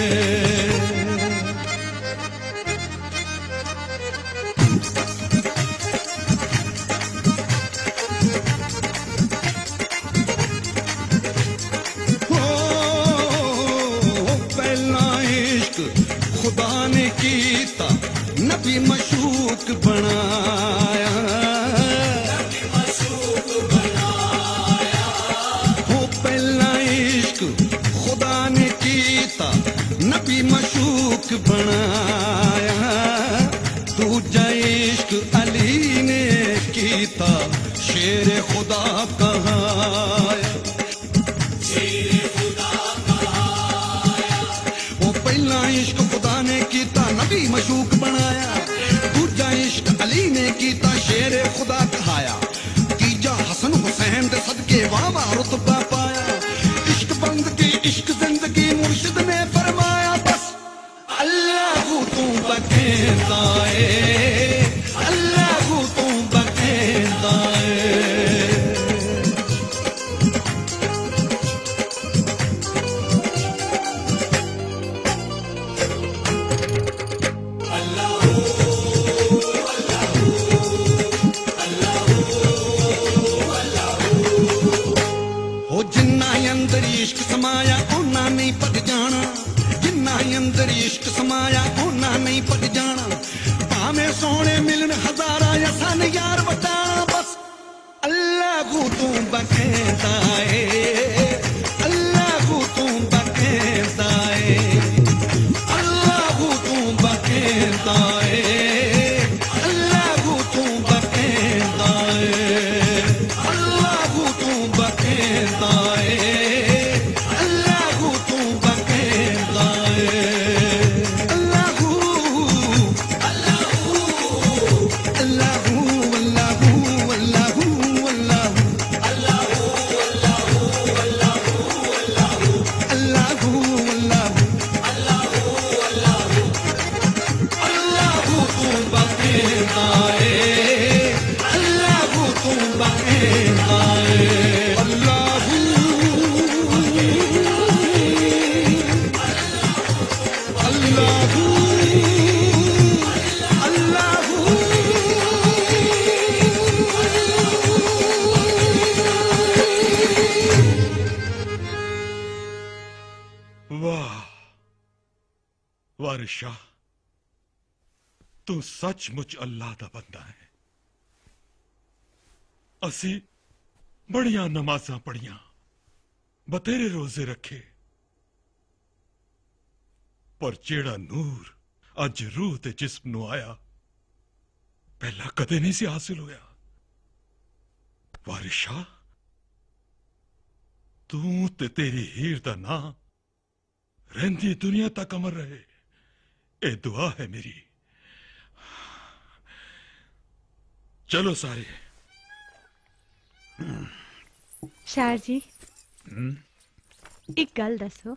खुदा ने कीता नबी मशूक बनाया हो पहला इश्क खुदा ने कीता नबी मशूक बनाया दूजा इश्क अली ने कीता शेर खुदा कहाया इश्क खुदा ने कीता नबी मशूक बनाया दूजा इश्क अली ने कीता शेर खुदा कहाया तीजा हसन हुसैन दे सदके वाह वाह रुतबा पाया इश्क बंदगी इश्क जिंदगी मुर्शिद ने फरमाया बस अल्लाह तू बकेंदा है अल्लाह तू बकेंदा है इश्क समाया ओना नहीं पट जाना जिन्ना अंदर इश्क समाया ओना नहीं पट जाना भावें सोने मिलन हजारा या सन यार बटाना बस अल्लाह तू बकेंदा है अल्लाह तू बकेंदा है अल्लाह तू बकेंदा है अल्लाह तू बकेंदा है अल्लाह तू बकेंदा है शाह तू सचमुच अल्लाह दा बंदा है असी बड़ियां नमाज़ां पढ़ियां बतेरे रोजे रखे पर जेड़ा नूर अज रूह ते जिस्म नू आया पहला कदे नहीं सी हासिल होया वारिस शाह तू ते तेरी हीर दा ना रहंदी दुनिया तक अमर रहे ए दुआ है मेरी चलो सारे शार जी एक गल दसो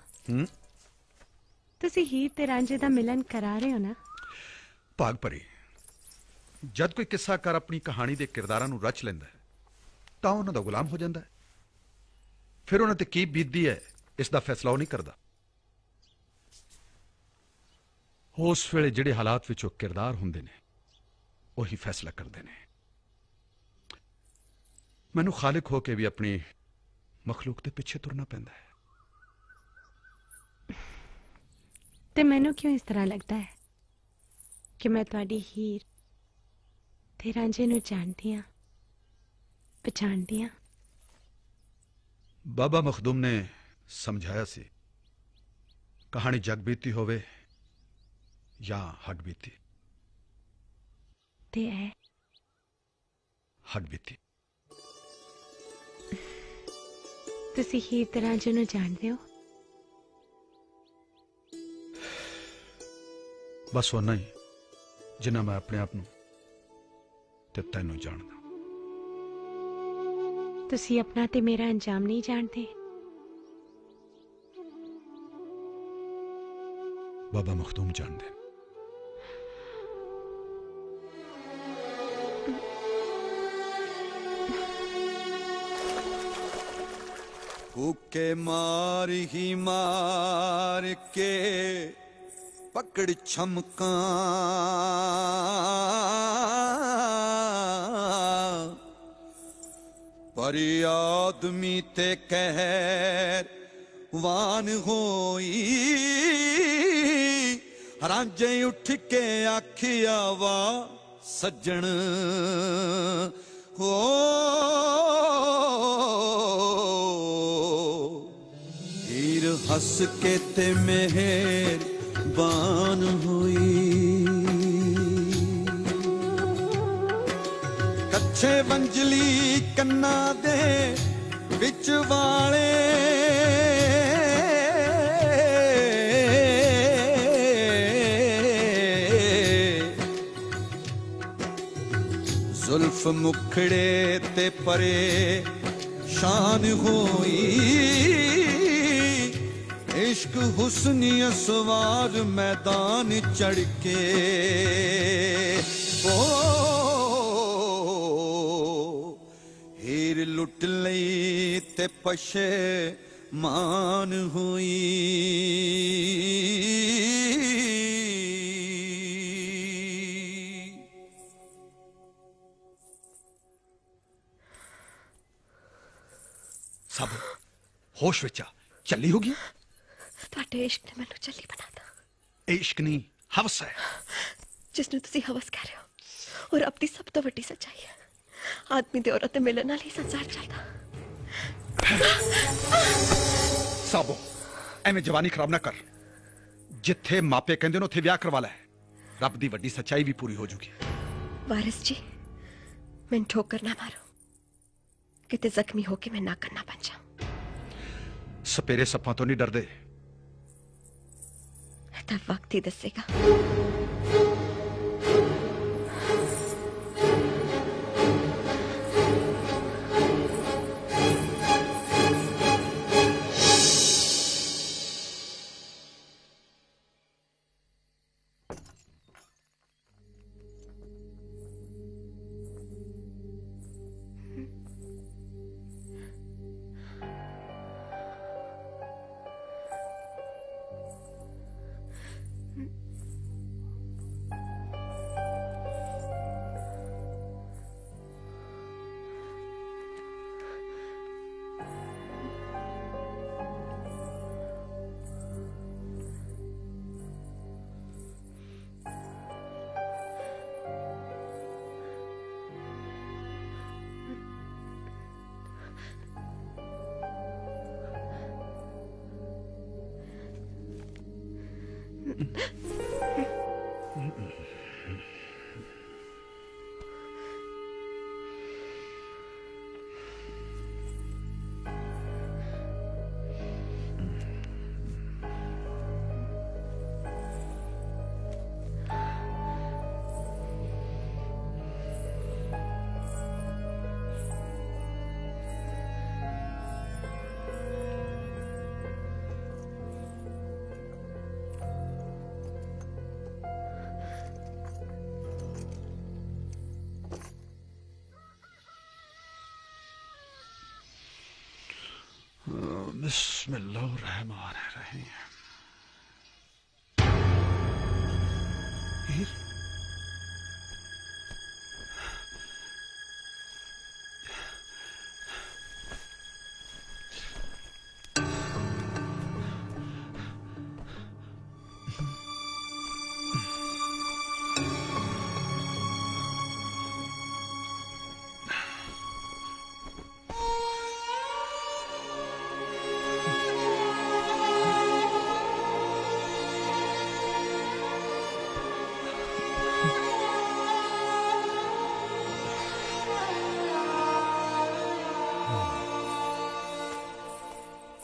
तुसी हीर ते रांझे दा मिलन करा रहे हो ना भाग भरी जद कोई किस्साकार अपनी कहानी दे किरदारां नू रच लैंदा है तां उन्हां दा गुलाम हो जांदा है फिर उन्हां ते की बीतदी है इस दा फैसला वो नहीं करदा उस वेले जिहड़े हालात विच ओह किरदार हुंदे ने उही फैसला करदे ने। मैनू खालिक हो के भी अपनी मखलूक दे पिछे तुरना पैंदा है। ते मैनू क्यों इस तरह लगता है कि मैं तुहाडी हीर ते रांझे नू जानदी हां, पछाणदी हां। बाबा मखदूम ने समझाया सी, कहानी जग बीती होवे या हड बीती। ते है हड बीती। तुसी हीर ते रांझे नू जानदे हो? बस वो नहीं जिन्ना मैं अपने आप नू ते तैनू जानदा। तुसी अपना ते मेरा अंजाम नहीं जानते। बाबा मखदूम जानदे। हुक्के मार ही मार के पकड़ छमका पर आदमी ते कहर वान होई रांझे उठ के आखिया वा सज्जन हो हीर हस के ते मेहर बान हुई कच्छे वंजली कन्ना दे विच वाले जुल्फ मुखड़े ते परे शान होई इश्क हुस्नी सवार मैदान चढ़ के ओ हीर लुट लई ते पशे मान हुई सब होश विच आ, चली होगी। ਤੁਹਾਡੇ ਇਸ਼ਕ ਨੇ ਮੈਨੂੰ ਚੱਲੀ ਬਣਾਤਾ। इश्क नहीं हवस है जिसने तुसी हवस कह रहे हो और अपनी सब तो वड्डी सच्चाई है आदमी ते औरत दे मिलन नाल ही संसार चलदा। साबो एवें जवानी खराब ना कर। जिथे मापे कहंदे ने उथे ब्याह करवा लै, रब दी वड्डी सच्चाई भी पूरी हो जूगी। वारिस जी मैनू ठोकर ना मारो, किते जख्मी होके मैं ना करना बन जाऊं। सपेरे सप्पां तो नहीं डरदे। तब वक्त ही दसेगा। बिस्मिल्लाहिर्रहमानिर्रहीम।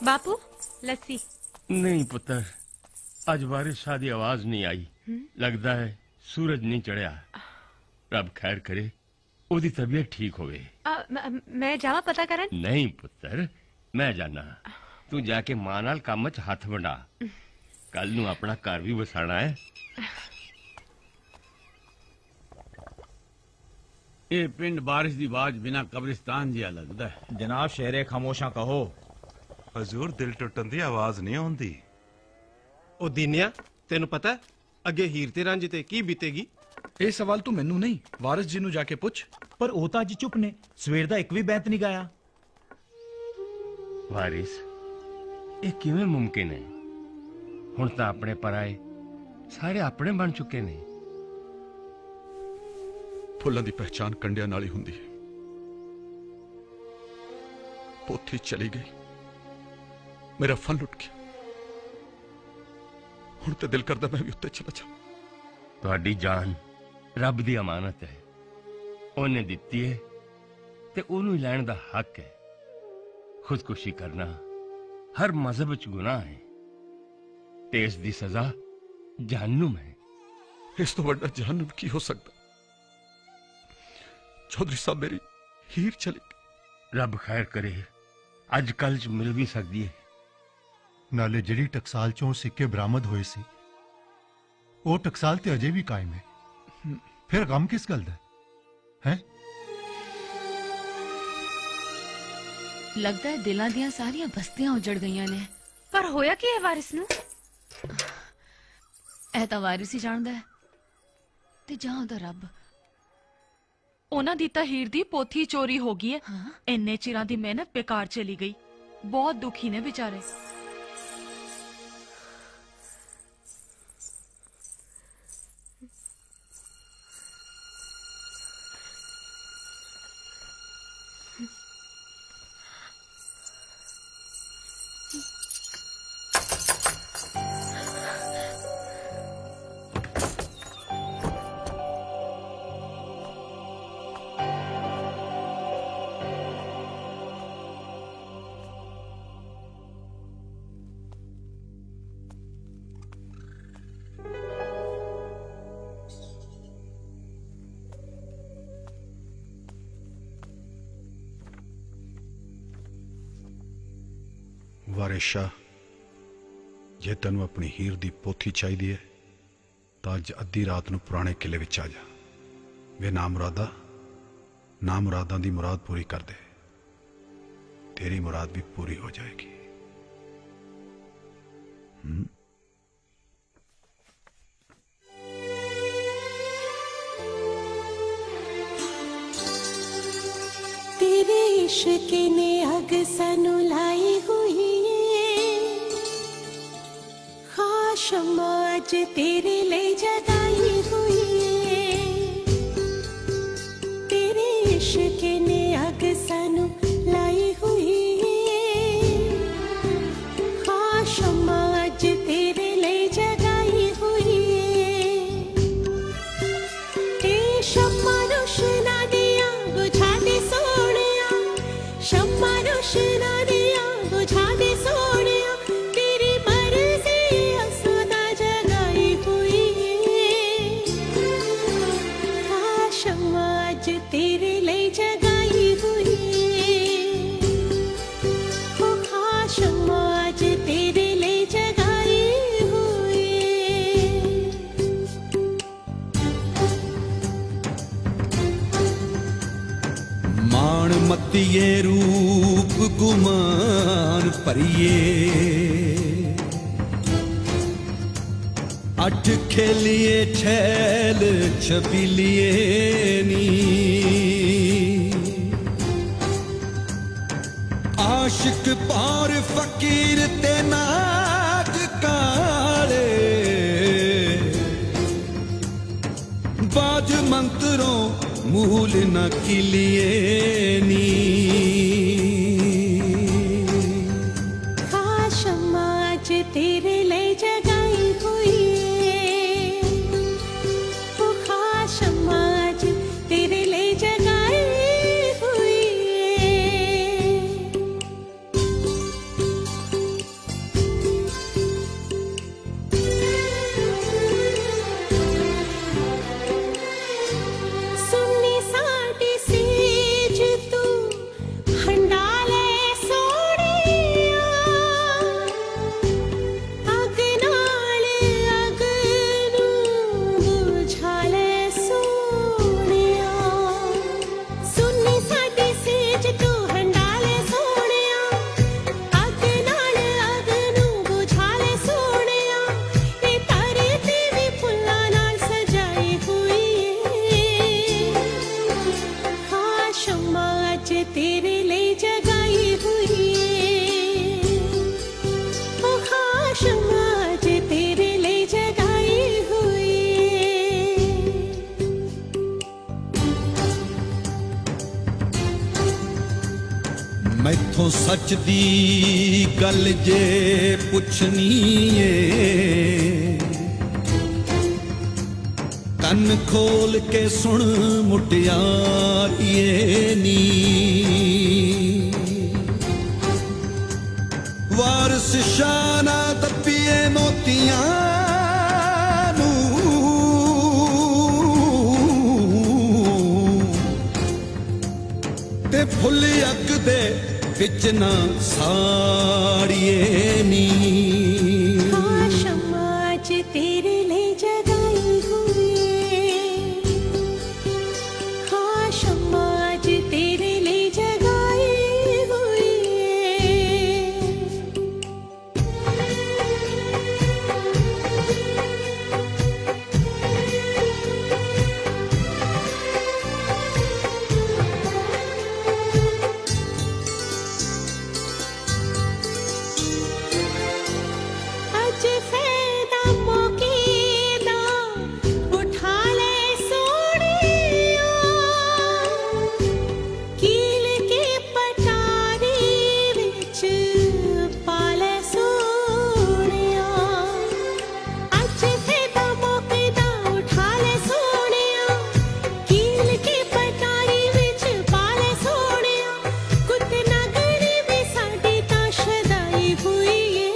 बापू लस्सी। नहीं पुत्र, अज बारिश शाह दी आवाज नहीं आई। लगता है सूरज नहीं चढ़िया। रब खैर करे ओदी तबीयत ठीक होवे। मैं जावा पता करन? नहीं पुत्र, मैं जाना। तू जाके मां नाल काम च हथ वंडा। कल नू अपना घर भी वसाना है। ये पिंड बारिश दी बाज बिना कब्रिस्तान जिया लगदा है। जनाब शेरे खामोशा कहो। हजूर दिल टुटन दी आवाज नहीं आउंदी। ओ दीनिया, तेनु पता है अगे हीर ते रांझे ते की बीतेगी? ਇਹ ਸਵਾਲ ਤੂੰ ਮੈਨੂੰ ਨਹੀਂ ਵਾਰਿਸ ਜੀ ਨੂੰ ਜਾ ਕੇ ਪੁੱਛ। पर ਉਹ ਤਾਂ ਅੱਜ ਚੁੱਪ ਨੇ, ਸਵੇਰ ਦਾ ਇੱਕ ਵੀ ਬੈਂਤ ਨਹੀਂ ਗਾਇਆ। वारिस ਇਹ ਕਿਵੇਂ ਮੁਮਕਿਨ ਹੈ? ਹੁਣ ਤਾਂ ਆਪਣੇ ਪਰਾਏ ਸਾਰੇ ਆਪਣੇ ਬਣ ਚੁੱਕੇ ਨੇ। फुल्लां दी पहचान कंडियां नाल ही हुंदी है। पोथी चली गई, मेरा फन लुट गया। हुण ते दिल करदा मैं भी उत्ते चला जाऊं। ਤੁਹਾਡੀ ਜਾਨ ਰੱਬ ਦੀ ਅਮਾਨਤ ਹੈ। ਉਹਨੇ ਦਿੱਤੀ ਹੈ ਤੇ ਉਹਨੂੰ ਹੀ ਲੈਣ ਦਾ ਹੱਕ ਹੈ। ਖੁਦਕੁਸ਼ੀ ਕਰਨਾ ਹਰ ਮਜ਼ਹਬ ਵਿੱਚ ਗੁਨਾਹ ਹੈ ਤੇ ਇਸ ਦੀ ਸਜ਼ਾ ਜਹन्नुम है। इस तो बड़ा जहन्नुम की हो सकता? चौधरी साहब मेरी हीर चली गई। रब खैर करे, अज कल च मिल भी सकती है। नाले जिहड़ी टकसाल चों सिक्के बरामद होए सी, ਉਹ ਟਕਸਾਲ ਤੇ ਅਜੇ ਵੀ ਕਾਇਮ ਹੈ। ਫਿਰ ਗਮ ਕਿਸ ਗੱਲ ਦਾ ਹੈ? लगता है दिलों ਦੀਆਂ ਸਾਰੀਆਂ ਬਸਤੀਆਂ ਉਜੜ ਗਈਆਂ ਨੇ। पर होया की है वारिस ਨੂੰ? ਇਹ ਤਾਂ ਵਾਰਿਸ ਹੀ ਜਾਣਦਾ ਹੈ ਤੇ ਜਾਂ ਉਹਦਾ ਰੱਬ। ਉਹਨਾਂ ਦੀ ਤਾਂ ਹੀਰ ਦੀ ਪੋਥੀ ਚੋਰੀ ਹੋ ਗਈ ਹੈ। ਇੰਨੇ ਚਿਰਾਂ ਦੀ ਮਿਹਨਤ ਬੇਕਾਰ ਚਲੀ ਗਈ। ਬਹੁਤ ਦੁਖੀ ਨੇ ਵਿਚਾਰੇ। वारिस शाह, जे तेनू अपनी हीर दी पोथी चाहिए तो अज अद्धी रात नू पुराने किले विच आ जा। वे ना मुरादा दी मुराद पूरी कर दे, तेरी मुराद भी पूरी हो जाएगी। तेरे इश्क ने अग सनु लाई हुई, खाशम आज तेरे ले जगाई हुई। तेरे इश्क ने अग सनु लाई हुई, खाशम आज तेरे ले जगाई हुई। ते शम्मा रोशना दिया बुझा दे सोनिया, शम्मा रोशना दिया बुझा दे सोनिया। तेरी मर्जी असुदा जगाई हुई, खाशम आज तेरे ले जगाई हुई। हो खाशम आज तेरे ले जगाई हुई। मान मतिये रूप गुमान परिए, अठ खेलिए छैल छबिलिए नी। आशिक पार फकीर ते नाग काले, बाज मंत्रों मूल न किलिए नी। खाशम आज तेरे ले जगाई हुई, वो खाशम आज तेरे ले जगाई हुई। मैथों सच दी गल जे पुछनी है कन खोल के सुन मुटियारिए नी वारस शाना दबिए मोतियां ते फुल अग दे विच ना साड़िए नी समाज तेरे ले जगाई हुई हाँ समाज तेरे ले जगाई हुई अज फैदा मौके दा उठा ले सोनिया कील के पटारी विच पाले सोनिया अज फैदा मौके दा उठा ले सोनिया कील के पटारी विच पाले सोनिया कुत नगरी में साडी तां शदाई हुई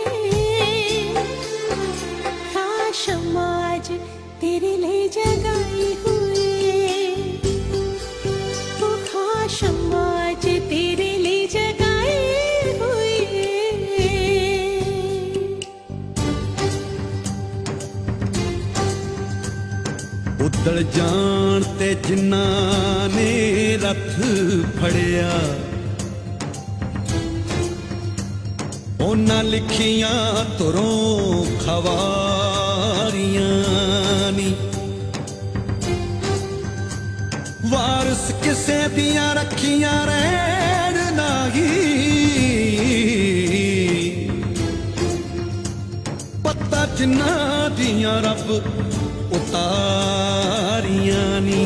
हाँ समाज तेरे ले जगाई हुई ओ हाँ समाज तेरे ले जगाई हुई उदड़ जान ते जिन्ना ने रथ फड़िया ओना लिखियां तुरों खवारियां नी वारस किसे दियां रखियां रैन नाही पत्ता जिन्ना दियां रब उतारियां नी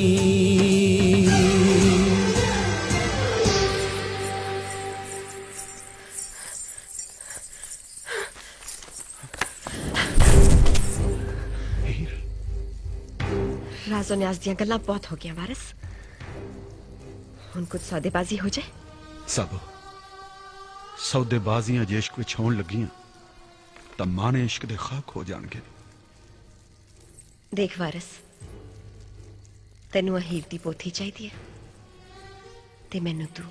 राजो न्याज दियां गल्लां बहुत हो गया वारिस हुण कुछ सौदेबाजी हो जाए सब सौदेबाजियां जे इश्क विच होण लगियां तां माने इश्क दे खाक हो जाणगे देख वारिस तेनू हीर दी पोथी चाहिदी है ते मैनू तू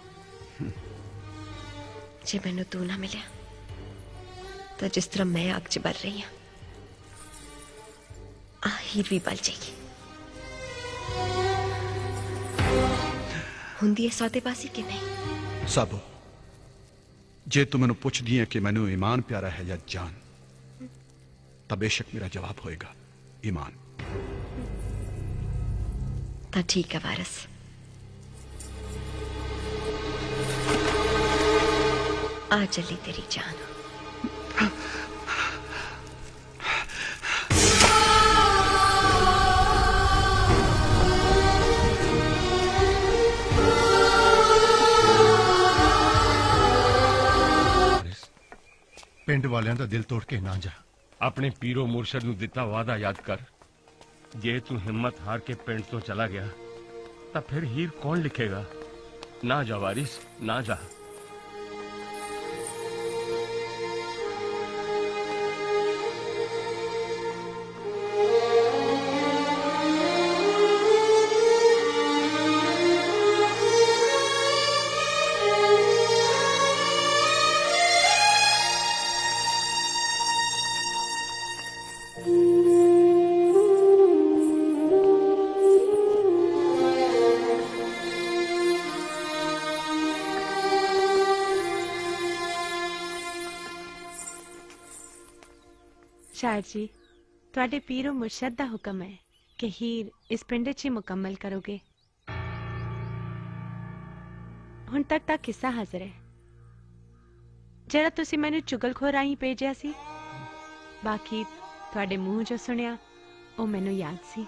जे मैनू तू ना मिलिया तो जिस तरह मैं अग च बल रही हूं हीर भी बल जाएगी हुंदी है सौदेबाजी कि नहीं सब जे तू मैनू पुछदी है कि मैनू ईमान प्यारा है या जान तब बेशक मेरा जवाब होएगा ईमान तो ठीक है वारिस आ चली तेरी जान पिंड वालियां दा दिल तोड़ के ना जा अपने पीरो मुर्शद नू दिता वादा याद कर जे तू हिम्मत हार के पिंड तो चला गया तब फिर हीर कौन लिखेगा ना जा वारिस ना जा शायर जी ਤੁਹਾਡੇ ਪੀਰੋ ਮੁਰਸ਼ਦ ਦਾ ਹੁਕਮ ਹੈ ਕਿ ਹੀਰ ਇਸ ਪਿੰਡ 'ਚ ਹੀ ਮੁਕੰਮਲ ਕਰੋਗੇ ਹੁਣ ਤੱਕ ਤਾਂ ਕਿੱਸਾ ਹਾਜ਼ਰ ਹੈ ਜਿਹੜਾ ਤੁਸੀਂ ਮੈਨੂੰ ਚੁਗਲਖੋਰ ਰਾਹੀਂ ਭੇਜਿਆ ਸੀ ਬਾਕੀ ਤੁਹਾਡੇ ਮੂੰਹ 'ਚੋਂ ਸੁਣਿਆ ਉਹ ਮੈਨੂੰ ਯਾਦ ਸੀ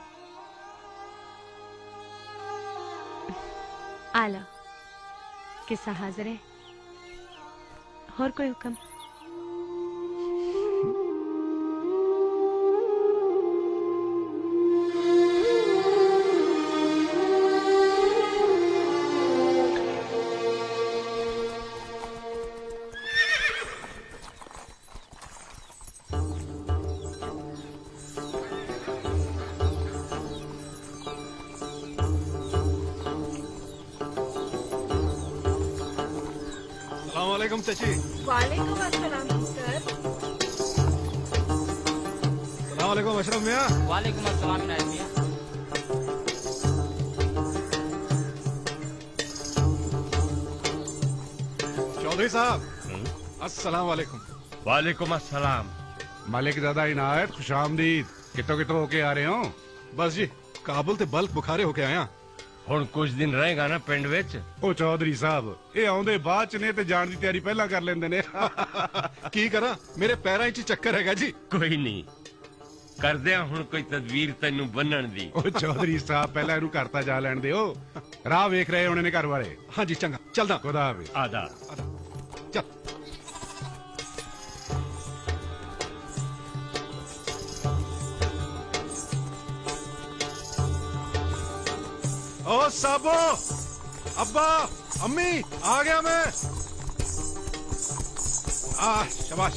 ਆ ਲਓ ਕਿੱਸਾ ਹਾਜ਼ਰ ਹੈ ਹੋਰ ਕੋਈ ਹੁਕਮ? वालेकुम चाची। वालेकुम अस्सलाम सर। सलाम वालेकुम अशरफ मियां। वालेकुम अस्सलाम इनायत मियां। चौधरी साहब अस्सलाम वालेकुम। वालेकुम अस्सलाम। मालिक दादा इनायत खुशामदीद। कितो कितो होके आ रहे हो? बस जी काबुल ते बल्क बुखारे होके आया। ਹੁਣ ਕੁਝ ਦਿਨ ਰਹੇਗਾ ਨਾ ਪਿੰਡ ਵਿੱਚ? ਉਹ ਚੌਧਰੀ ਸਾਹਿਬ ਇਹ ਆਉਂਦੇ ਬਾਅਦ ਚ ਨੇ ਤੇ ਜਾਣ ਦੀ ਤਿਆਰੀ ਪਹਿਲਾਂ ਕਰ ਲੈਂਦੇ ਨੇ। ਕੀ ਕਰਾਂ ਮੇਰੇ ਪੈਰਾਂ 'ਚ ਚੱਕਰ ਹੈਗਾ ਜੀ। ਕੋਈ ਨਹੀਂ ਕਰਦੇ ਆ ਹੁਣ ਕੋਈ ਤਦਵੀਰ ਤੈਨੂੰ ਬੰਨਣ ਦੀ। ਉਹ ਚੌਧਰੀ ਸਾਹਿਬ ਪਹਿਲਾਂ ਇਹਨੂੰ ਘਰ ਤਾਂ ਜਾ ਲੈਣ ਦਿਓ। ਰਾਹ ਵੇਖ ਰਹੇ ਹੋਣੇ ਨੇ ਘਰ ਵਾਲੇ। ਹਾਂਜੀ ਚੰਗਾ ਚੱਲਦਾ। ਖੁਦਾ ਹਾਫਿਜ਼। ਆਦਾ ਚੱਲ। ओ साबो अब्बा अम्मी आ गया मैं। शाबाश।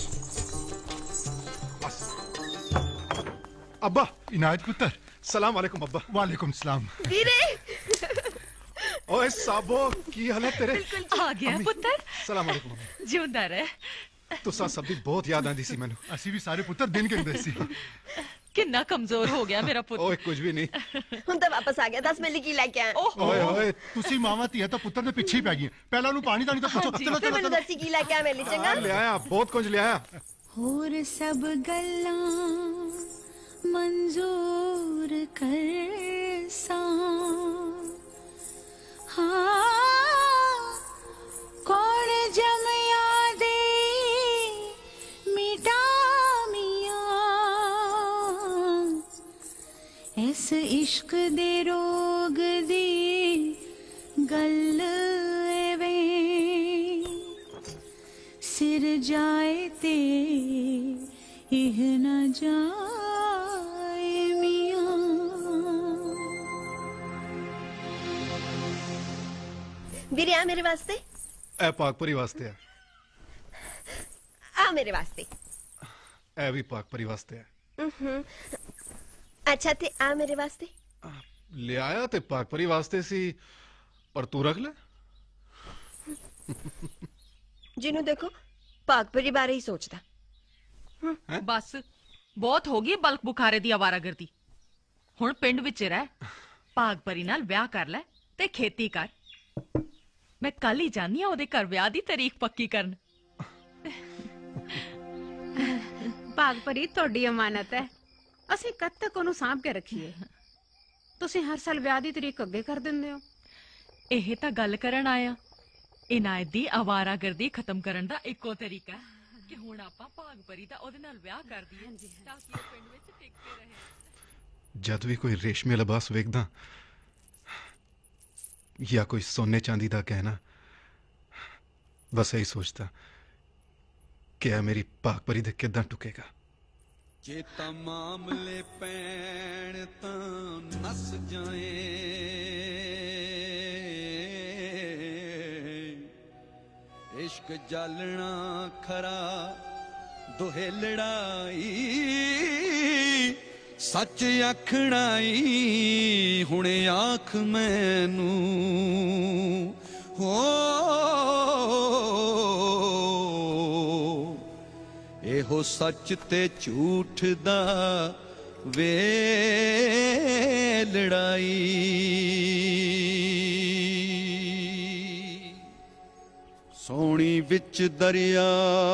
अब्बा इनायत पुत्र। सलाम वालेकुम अब्बा। वालेकुम सलाम। धीरे। ओए साबो की हाल है तेरे? आ गया पुत्र। सलाम वालेकुम। जिंदा रह। तुसा सब दी बहुत याद आंदी सी मैनू। असी भी सारे पुत्र दिन गिनदे सी। कितना कमजोर हो गया मेरा पुत्र। ओए कुछ भी नहीं। ਹੁਣ ਤਾਂ ਵਾਪਸ ਆ ਗਿਆ 10 ਮਿੰਟ ਕੀ ਲੈ ਕੇ ਆਇਆ। ओए ओए ਤੁਸੀਂ ਮਾਵਾਂ ਧੀਆਂ ਤਾਂ ਪੁੱਤਰ ਦੇ ਪਿੱਛੇ ਹੀ ਪੈ ਗਈਆਂ। ਪਹਿਲਾਂ ਉਹਨੂੰ ਪਾਣੀ ਤਾਂ ਪੁੱਛੋ। ਚਲੋ ਤੇ ਮੈਨੂੰ ਦੱਸੀ ਕੀ ਲੈ ਕੇ ਆਇਆ ਮੇਰੇ ਲਈ ਚੰਗਾ। ले आया बहुत कुछ ले आया। ਹੋਰ ਸਭ ਗੱਲਾਂ ਮਨਜ਼ੂਰ ਕਰ ਸਾਂ ਹਾਂ ਕੌਣ ਜਮਿਆ ਦੇ ਮਿਟਾ इस इश्क दे रोग दी गल एवें सिर जाए ते इह न जाए मियां। ਵੀਰੇ ਆ ਮੇਰੇ ਵਾਸਤੇ। ए पाकपरी वास्ते है। आ मेरे वास्ते। ए भी पाकपरी वास्ते है। अच्छा ते आ मेरे वास्ते। ले आया ते पाकपरी वास्ते सी पर तू रख ले। जिन्हों देखो पाकपरी बारे ही सोचता। बस बहुत हो गई बल्क बुखारे दी आवारागर्दी। हुण पिंड विच रह भाग परी नाल ब्याह कर ले ते खेती कर। मैं कल ही जानी आ ओदे घर ब्याह दी तारीख पक्की करन। ਭਾਗ ਭਰੀ ਤੁਹਾਡੀ ਅਮਾਨਤ ਹੈ। ਅਸੀਂ ਕਦ ਤੱਕ ਉਹਨੂੰ ਸਾਂਭ ਕੇ ਰੱਖੀਏ? ਤੁਸੀਂ ਹਰ ਸਾਲ ਵਿਆਹ ਦੀ ਤਰੀਕ ਅੱਗੇ ਕਰ ਦਿੰਦੇ ਹੋ। ਇਹ ਤਾਂ ਗੱਲ ਕਰਨ ਆਇਆ। ਇਨਾਇਤ ਦੀ ਆਵਾਰਾਗਰਦੀ ਖਤਮ ਕਰਨ ਦਾ ਇੱਕੋ ਤਰੀਕਾ ਹੈ ਕਿ ਹੁਣ ਆਪਾਂ ਭਾਗ ਭਰੀ ਦਾ ਉਹਦੇ ਨਾਲ ਵਿਆਹ ਕਰ ਦਈਏ ਤਾਂ ਕਿ ਉਹ ਪਿੰਡ ਵਿੱਚ ਟਿਕ ਕੇ ਰਹੇ। जद भी कोई रेशमी लिबास वेखदा या कोई सोने चांदी दा कहना बस यही सोचता कि आ मेरी पाकपरी दे किदां टुकेगा। जे मामले पैण तां नस जाए इश्क जालना खरा दोहे लड़ाई सच आखणाई हुण आख मैनू हो एहो सच ते झूठ दा वे लड़ाई सोनी विच दरिया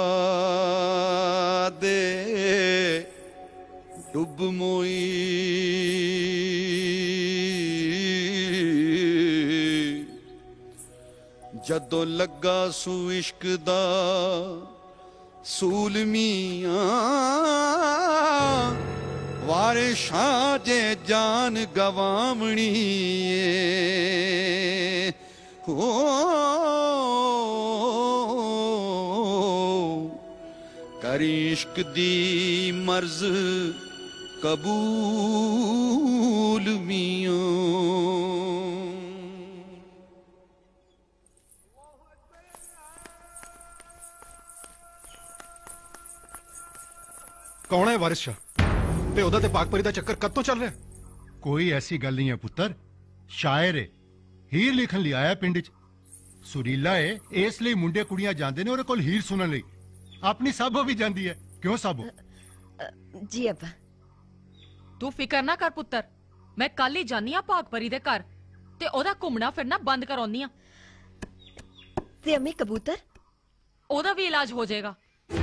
दे डुब मोई जदों लगा सू इश्क दा सूल मियां वारिशां जे जान गवामणी हो करी इश्क दी मर्ज कबूल मियां। कौन है वारिस शाह ते ओदा ते पाकपरी दा चक्कर कद तो चल रहा है? कोई ऐसी गल नहीं है पुत्र, शायर है, हीर लिखन ਲਈ ਆਇਆ ਪਿੰਡ 'ਚ। ਸੁਰੀਲਾ ਹੈ, ਇਸ ਲਈ ਮੁੰਡੇ ਕੁੜੀਆਂ ਜਾਂਦੇ ਨੇ ਉਹਦੇ ਕੋਲ ਹੀਰ ਸੁਣਨ ਲਈ। ਆਪਣੀ ਸਾਬੋ ਵੀ ਜਾਂਦੀ ਹੈ, ਕਿਉਂ ਸਾਬੋ? जी अब्बा। तू फिकर ना कर पुत्तर, मैं कल ही जानी आ भागपरी दे घर ते ओदा घुमना फिरना बंद करौनी आ। ते अम्मी कबूतर? ओदा भी इलाज हो जाएगा।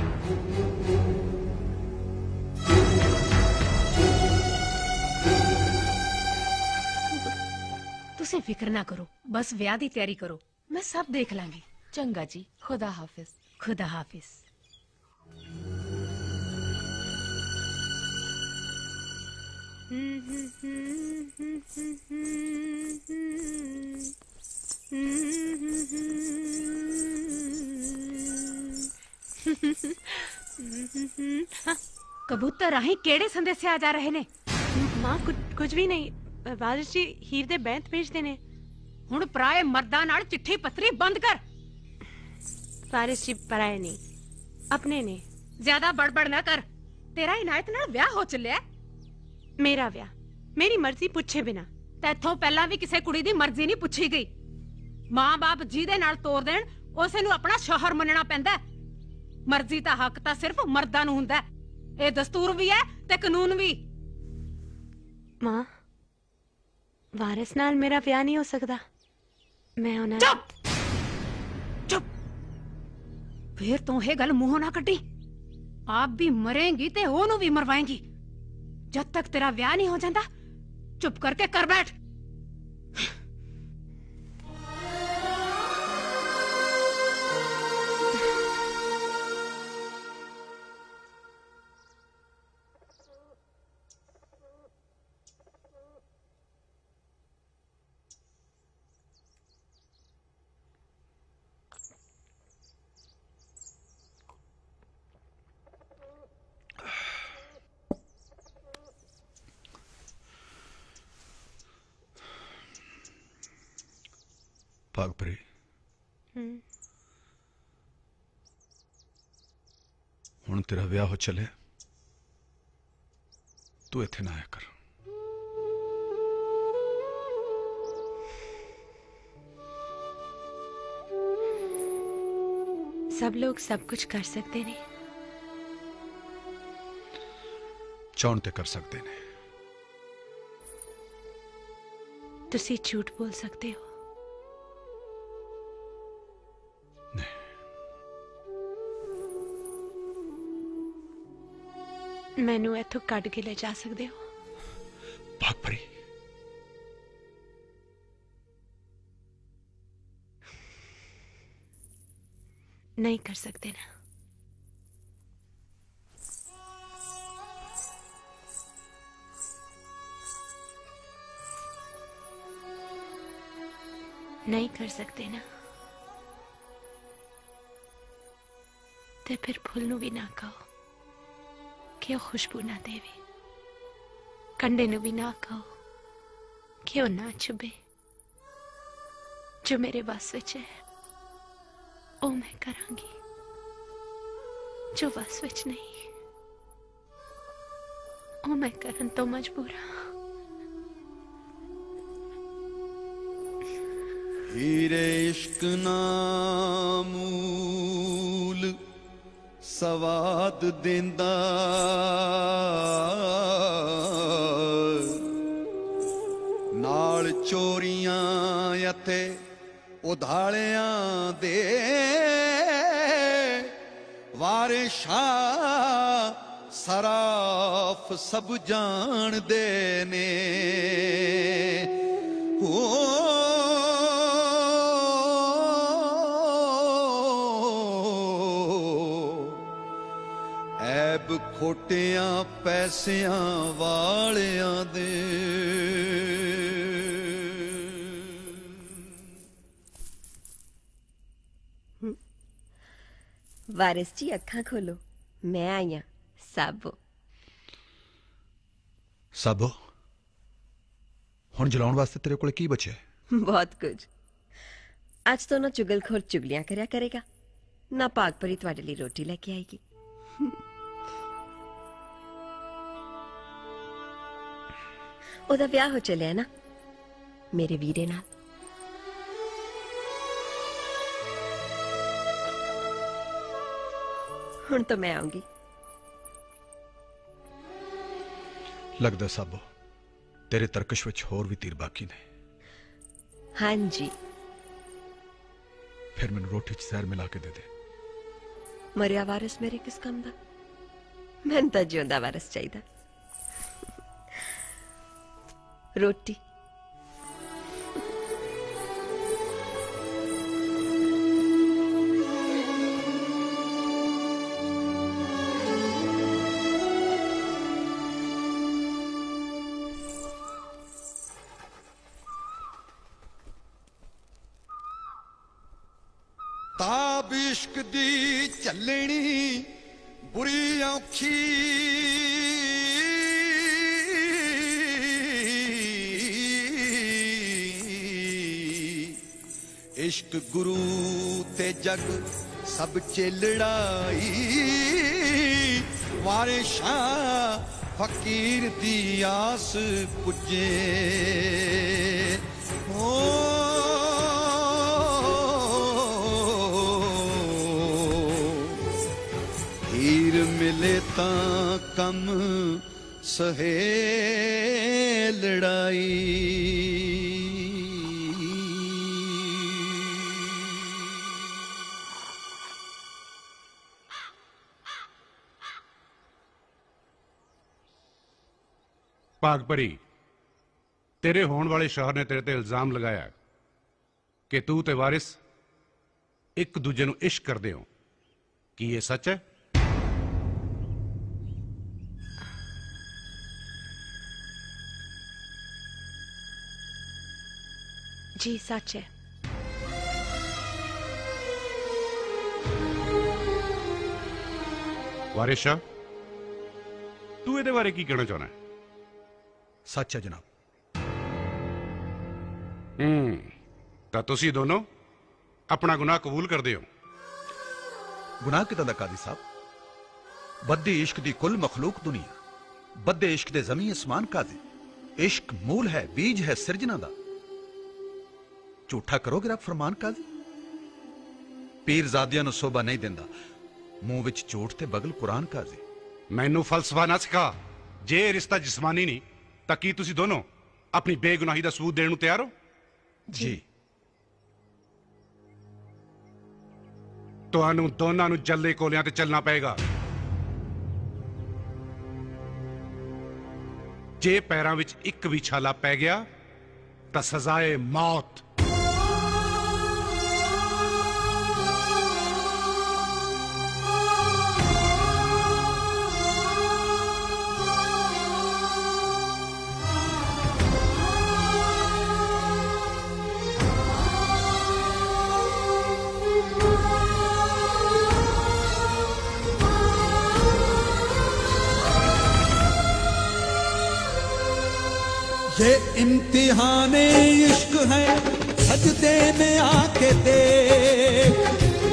तुसी फिक्र ना करो, बस ब्याह दी तैयारी करो, मैं सब देख लांगी। चंगा जी, खुदा हाफिज। खुदा हाफिज। कबूतर अहीं केड़े संदेशे आ जा रहे ने? मां कुछ भी नहीं, वारिस जी हीर दे बैंत भेजदे ने। हुण पराए मर्दां नाल चिट्ठी पत्री बंद कर। वारिस जी पराए नहीं, अपने ने। ज्यादा बड़बड़ ना कर, तेरा इनायत नाल ब्याह हो चलिया। मेरा ब्याह मेरी मर्जी पुछे बिना। तैथों पहला भी किसी कुड़ी दी मर्जी नहीं पुछी गई। मां बाप जिहदे नाल तोर देण उसे नूं अपना शौहर मनना पैंदा है। मर्जी दा हक तां सिर्फ मर्दां नूं हुंदा है। ए दस्तूर भी है ते कानून भी। मां, वारिस नाल मेरा ब्याह नहीं हो सकदा। मैं उन्हें। चुप चुप, फिर तू ये गल मुंहों ना कड्डी। आप भी मरेंगी ते ओनू भी मरवाएंगी। जब तक तेरा ब्याह नहीं हो जाता चुप करके कर बैठ। भागपरी, हुण तेरा ब्याह हो चले, तू इत्थे ना आया कर। सब लोग सब कुछ कर सकते ने। चाहण ते कर सकते ने। तुसी झूठ बोल सकते हो। मैनू इथों कट के ले जा सकते हो। भागपरी, नहीं कर सकते ना। नहीं कर सकते ना, ते फिर फुल नू भी ना कहो कि वो खुशबू ना देवे, कंडे नू भी ना कहो कि वो ना चुभे। जो मेरे बस विच है ओ मैं करांगी, जो बस विच नहीं ओ मैं करन तो मजबूर हाँ। हीरे इश्क नामूल सवाद देंदा, नाल चोरियां अते उधालियां दे वारिशा सराफ सब जान दे ने। ऐब खोटियां पैसियां वालियां दे। वारिस जी अखा खोलो, मैं आई हाँ साबो। साबो हुण जलाउण वास्ते तेरे कोल की बचे? बहुत कुछ। आज तो ना चुगलखोर चुगलियां करया करेगा, ना भाग भरी तुहाडे लई रोटी लेके आएगी। ओदा ब्याह हो चलिया ना मेरे वीरे नाल। हुण तो मैं आऊंगी। लगदा साबो तेरे तरकश विच होर भी तीर बाकी ने। हाँ जी। फिर मैनू रोटी च जहर मिला के दे दे। मरिया वारस मेरे किस काम दा? मैनू तां जिउंदा वारस चाहिदा। रोटी ताब इश्क दी चलनी बुरी औखी इश्क गुरु ते जग सब चेलड़ाई वारे शाह फकीर दी आस पुजे ओ हीर मिले तां कम सहे लड़ाई। भाग भरी तेरे होने वाले शौहर ने तेरे ते इल्जाम लगाया कि तू ते वारिस एक दूजे नू इश्क करदे हो। की ये सच है? जी सच है। वारिस शाह तू ਇਹਦੇ ਬਾਰੇ ਕੀ ਕਹਿਣਾ ਚਾਹੁੰਦਾ ਹੈ? सच है जनाब। ਤਾਂ ਤੁਸੀਂ ਦੋਨੋਂ अपना गुनाह कबूल करदे हो। गुनाह कितां दा कादी साहब? बद्दे इश्क दी कुल मखलूक दुनिया, बद्दे इश्क दे जमीन आसमान कादी। इश्क मूल है, बीज है सिरजना दा। झूठा करोगे रब फरमान कादी। पीरजादियां नूं शोभा नहीं दिंदा मूंह विच झूठ ते बगल कुरान कादी। मैनू फलसफा ना सिखा। जे रिश्ता जिस्मानी नहीं तां की तुसीं दोनों अपनी बेगुनाही दा सबूत देण नूं तैयार हो? जी। ਤੁਹਾਨੂੰ ਦੋਨਾਂ ਨੂੰ ਜੱਲੇ ਕੋਲਿਆਂ ਤੇ ਚੱਲਣਾ ਪਏਗਾ। ਜੇ ਪੈਰਾਂ ਵਿੱਚ ਇੱਕ ਵੀ ਛਾਲਾ ਪੈ ਗਿਆ ਤਾਂ ਸਜ਼ਾਏ ਮੌਤ। ये इम्तिहाने इश्क है सजदे में आके देख।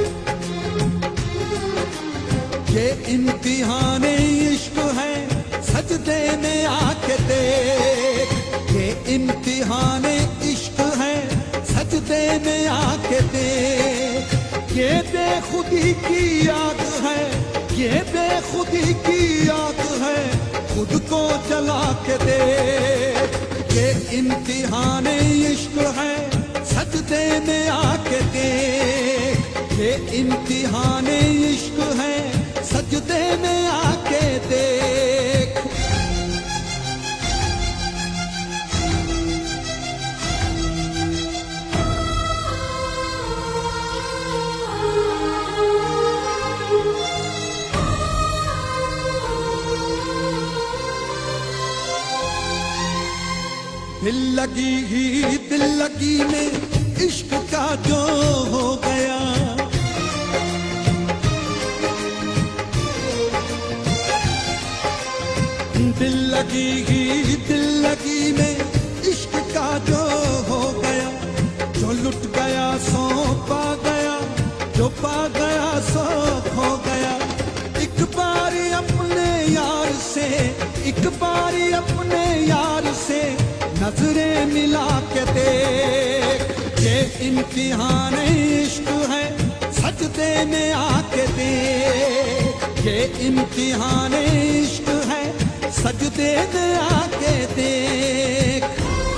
ये इम्तिहाने इश्क है सजदे में आके देख। ये इम्तिहाने इश्क है सजदे में आके देख। ये बेखुदी की याद है, ये बेखुदी की याद है, खुद को जला के देख। ये इम्तिहाने इश्क है सजदे में आके देख। ये इम्तिहाने इश्क है सजदे में आके देख। दिल लगी ही दिल लगी में इश्क का जो हो गया। दिल लगी में इश्क का जो हो गया, जो लुट गया सो पा गया, जो पा गया सो खो गया। एक बारी अपने यार से, एक बारी अपने यार से नजरें मिला के देख, ये इम्तिहान इश्क है, सजदे में आके देख, ये इम्तिहान इश्क है, सजदे में आके देख।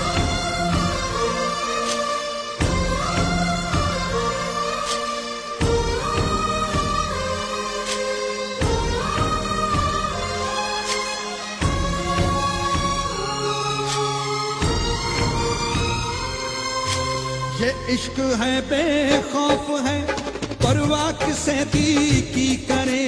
ये इश्क है बेखौफ है, परवाह किसे की करे।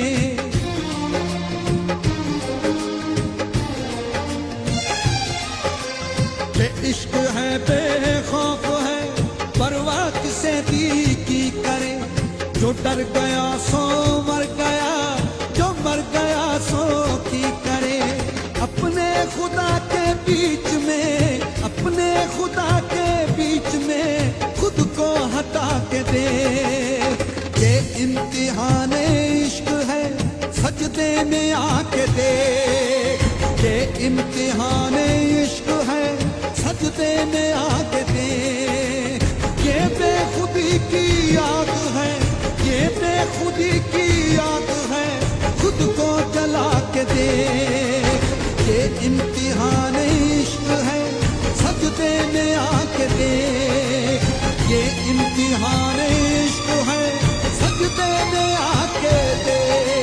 ये इश्क है बेखौफ है, परवाह किसे की करे। जो डर गया सो मर गया, जो मर गया सो की करे। अपने खुदा के बीच में, अपने खुदा के बीच में खुद को हटा के दे। ये इम्तिहान इश्क है, सजदे में आके दे। ये इम्तिहान इश्क है, सजदे में आके दे। ये बेखुदी की याद है, ये बेखुदी की याद है, खुद को जला के दे। ये इम्तिहान इश्क है, सजदे में आके दे। ये इम्तिहान इश्क है, सजदे में आके दे।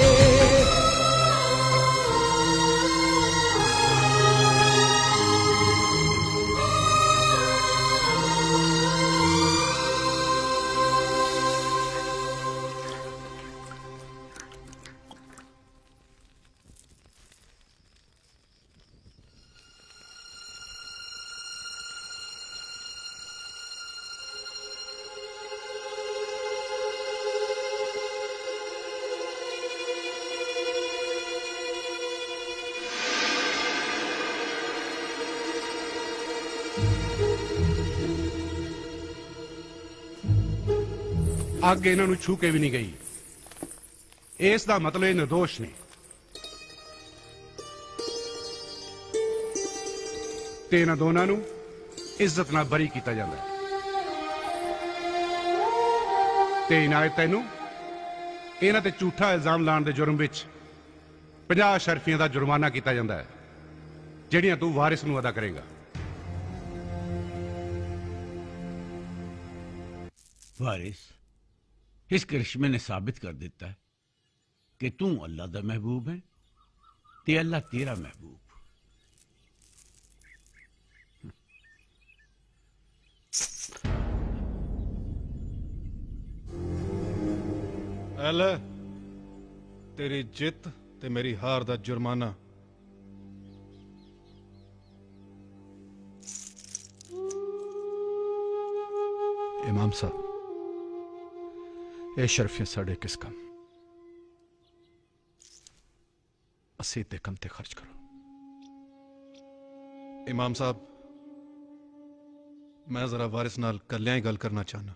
ਅੱਗ ਇਹਨਾਂ ਨੂੰ ਛੂ ਕੇ ਵੀ ਨਹੀਂ ਗਈ। ਇਸ ਦਾ ਮਤਲਬ ਇਹ ਨਿਰਦੋਸ਼ ਨੇ ਤੇ ਇਹਨਾਂ ਦੋਨਾਂ ਨੂੰ ਇੱਜ਼ਤ ਨਾਲ ਬਰੀ ਕੀਤਾ ਜਾਂਦਾ ਹੈ। ਤੇ ਇਨਾਇਤ ਤੈਨੂੰ ਇਹਨਾਂ ਤੇ ਝੂਠਾ ਇਲਜ਼ਾਮ ਲਾਉਣ ਦੇ ਜੁਰਮ ਵਿੱਚ 50 ਸ਼ਰਫੀਆਂ ਦਾ ਜੁਰਮਾਨਾ ਕੀਤਾ ਜਾਂਦਾ ਹੈ, ਜਿਹੜੀਆਂ ਤੂੰ ਵਾਰਿਸ ਨੂੰ ਅਦਾ ਕਰੇਗਾ। वारिस, इस करिश्मे ने साबित कर देता है कि तू अल्लाह दा महबूब है ते अल्लाह तेरा महबूब। ਐ तेरी जित ते मेरी हार दा जुर्माना। इमाम साहब, ਇਹ ਸ਼ਰਫੀਆਂ ਸਾਡੇ ਕਿਸ ਕੰਮ? ਅਸੀਂ ਤੇ ਕੰਮ ਤੇ ਖਰਚ ਕਰੋ। इमाम साहब, मैं जरा वारिस नाल कल्यां ही गल करना चाहना।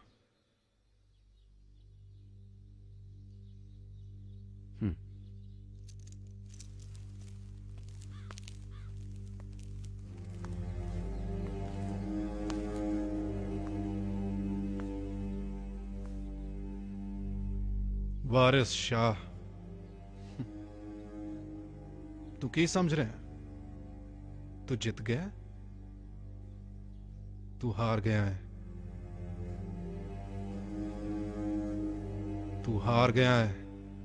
वारिस शाह, तू की समझ रहा है? तू जीत गया, तू हार गया है। तू हार गया है।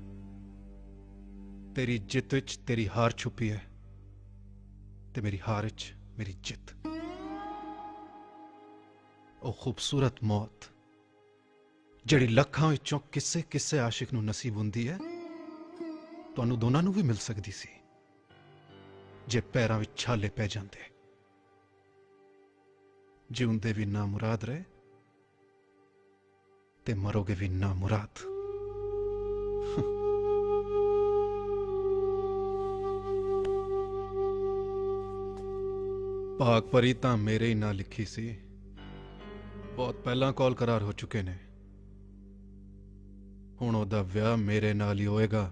तेरी जित विच तेरी हार छुपी है ते मेरी हार विच मेरी जित। ओ खूबसूरत मौत ਜਿਹੜੀ ਲੱਖਾਂ ਵਿੱਚੋਂ ਕਿਸੇ ਕਿਸੇ ਆਸ਼ਿਕ ਨੂੰ ਨਸੀਬ ਹੁੰਦੀ ਹੈ, ਤੁਹਾਨੂੰ ਦੋਨਾਂ ਨੂੰ ਵੀ ਮਿਲ ਸਕਦੀ ਸੀ ਜੇ ਪੈਰਾਂ ਵਿੱਚ ਛਾਲੇ ਪੈ ਜਾਂਦੇ। ਜਿਉਂਦੇ ਵੀ ਨਾ ਮੁਰਾਦ ਰਹੇ ਤੇ ਮਰੋਗੇ ਵੀ ਨਾ ਮੁਰਾਦ। ਭਾਗ ਭਰੀ ਤਾਂ ਮੇਰੇ ਹੀ ਨਾਂ ਲਿਖੀ ਸੀ। ਬਹੁਤ ਪਹਿਲਾਂ ਕਾਲ ਕਰਾਰ ਹੋ ਚੁੱਕੇ ਨੇ। ਹੁਣ ਉਹਦਾ ਵਿਆਹ ਮੇਰੇ ਨਾਲ ਹੀ ਹੋਏਗਾ।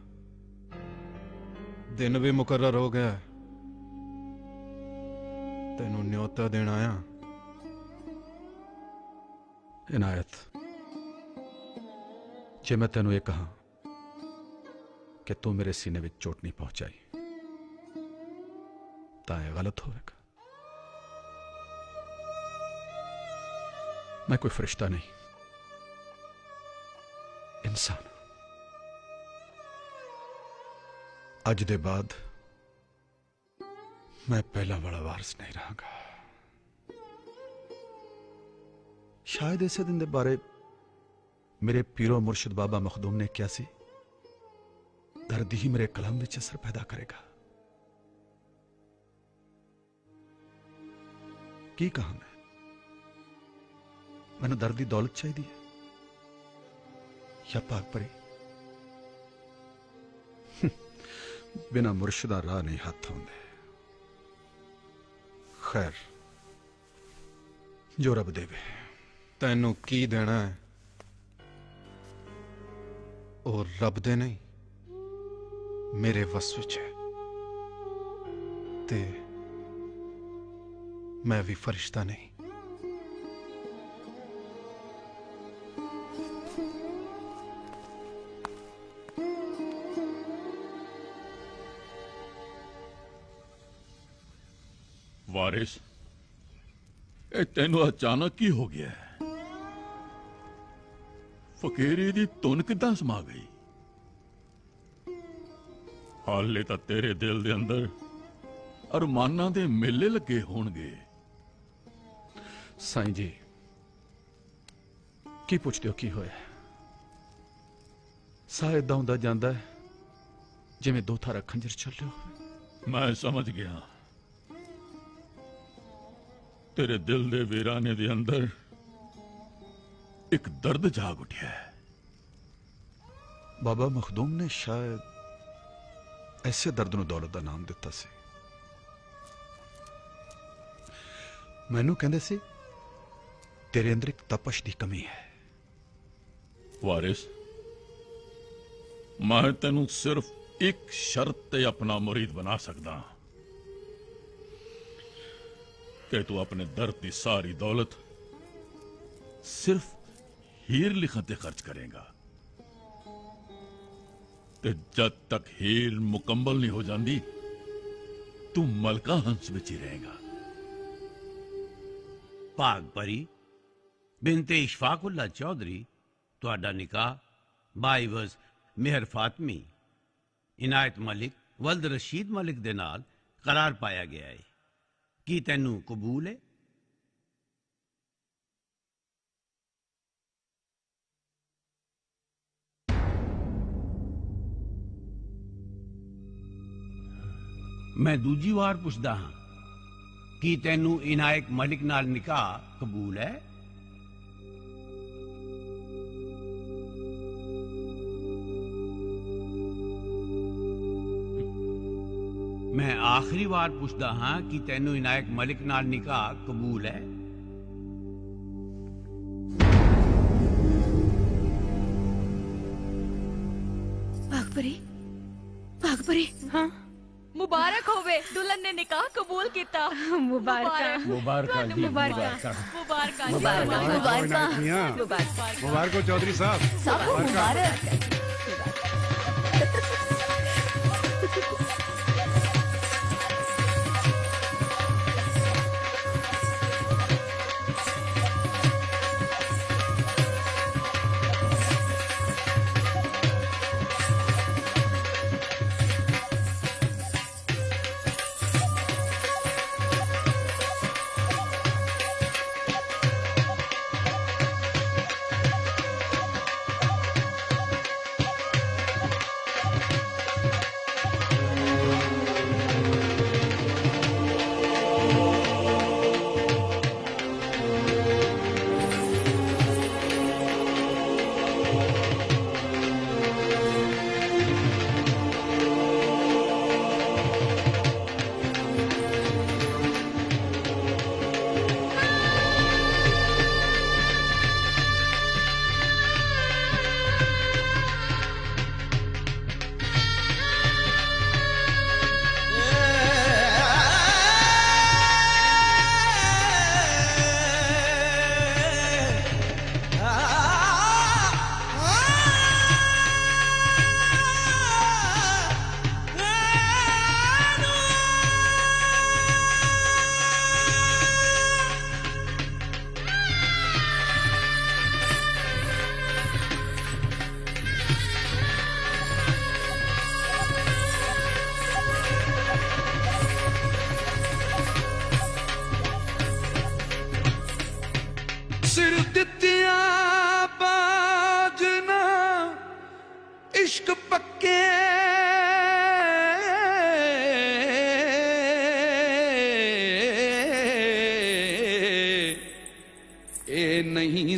ਦਿਨ ਵੀ ਮੁਕਰਰ ਹੋ ਗਿਆ। ਤੈਨੂੰ ਨਿਯੋਤਾ ਦੇਣ ਆਇਆ। इनायत, जे मैं तेनों ये कहा कि तू मेरे सीने में चोट नहीं पहुंचाई तो यह गलत होगा। मैं कोई फरिश्ता नहीं, इंसान। अज दे बाद मैं पहला वाला वारिस नहीं रहागा। शायद इसे दिन दे बारे मेरे पीरो मुर्शिद बाबा मखदूम ने क्या सी दर्द ही मेरे कलम विच असर पैदा करेगा। की कहा मैंने दर्द की दौलत चाहिए या पाक परी? बिना मुर्शिदा राह नहीं हाथ होंदे। खैर, जो रब देवे। ਤੈਨੂੰ ਕੀ ਦੇਣਾ ਹੈ ਉਹ ਰੱਬ ਦੇ ਨਹੀਂ, ਮੇਰੇ ਵਸ ਵਿੱਚ ਹੈ। ਤੇ ਮੈਂ ਵੀ ਫਰਿਸ਼ਤਾ ਨਹੀਂ। वारिस, तेनों अचानक की हो गया है? फकीरी दी धुन किदां समा गई? हाले तां तेरे दिल दे अंदर अरमानां दे मेले लगे होणगे। साईं जी, की पुछदे हो की होया? साह इदां हुंदा जांदा है जिवें दो थारा खंजर चलियो। मैं समझ गया। तेरे दिल दे वीराने दे अंदर एक दर्द जाग उठा है। बाबा मखदूम ने शायद ऐसे दर्द नूं दौलत का नाम दिता सी। मैनू कहंदे सी तेरे अंदर एक तपश की कमी है। वारिस, मैं तेनू सिर्फ एक शर्त ते अपना मुरीद बना सकदा कि तू अपने दर्द की सारी दौलत सिर्फ हीर लिखन ते खर्च करेगा। ते जब तक हीर मुकम्मल नहीं हो जाती तू मलका हंस विच ही रहेगा। भाग परी बिनते इशफाकुल्ला चौधरी, तुहाडा निकाह बाइवज मेहर फातमी इनायत मलिक वल्द रशीद मलिक दे नाल करार पाया गया है। की तैनू कबूल है? मैं दूजी वार पुछदा हां, की तैनू इनायत मलिक नाल निकाह कबूल है? मैं आखिरी बार पुछदा हां कि तैनू इनायत मलिक नाल निकाह कबूल है? भागपरी, हाँ मुबारक होवे, दुल्हन ने निकाह कबूल किया। मुबारक मुबारक मुबारक चौधरी साहब, मुबारक।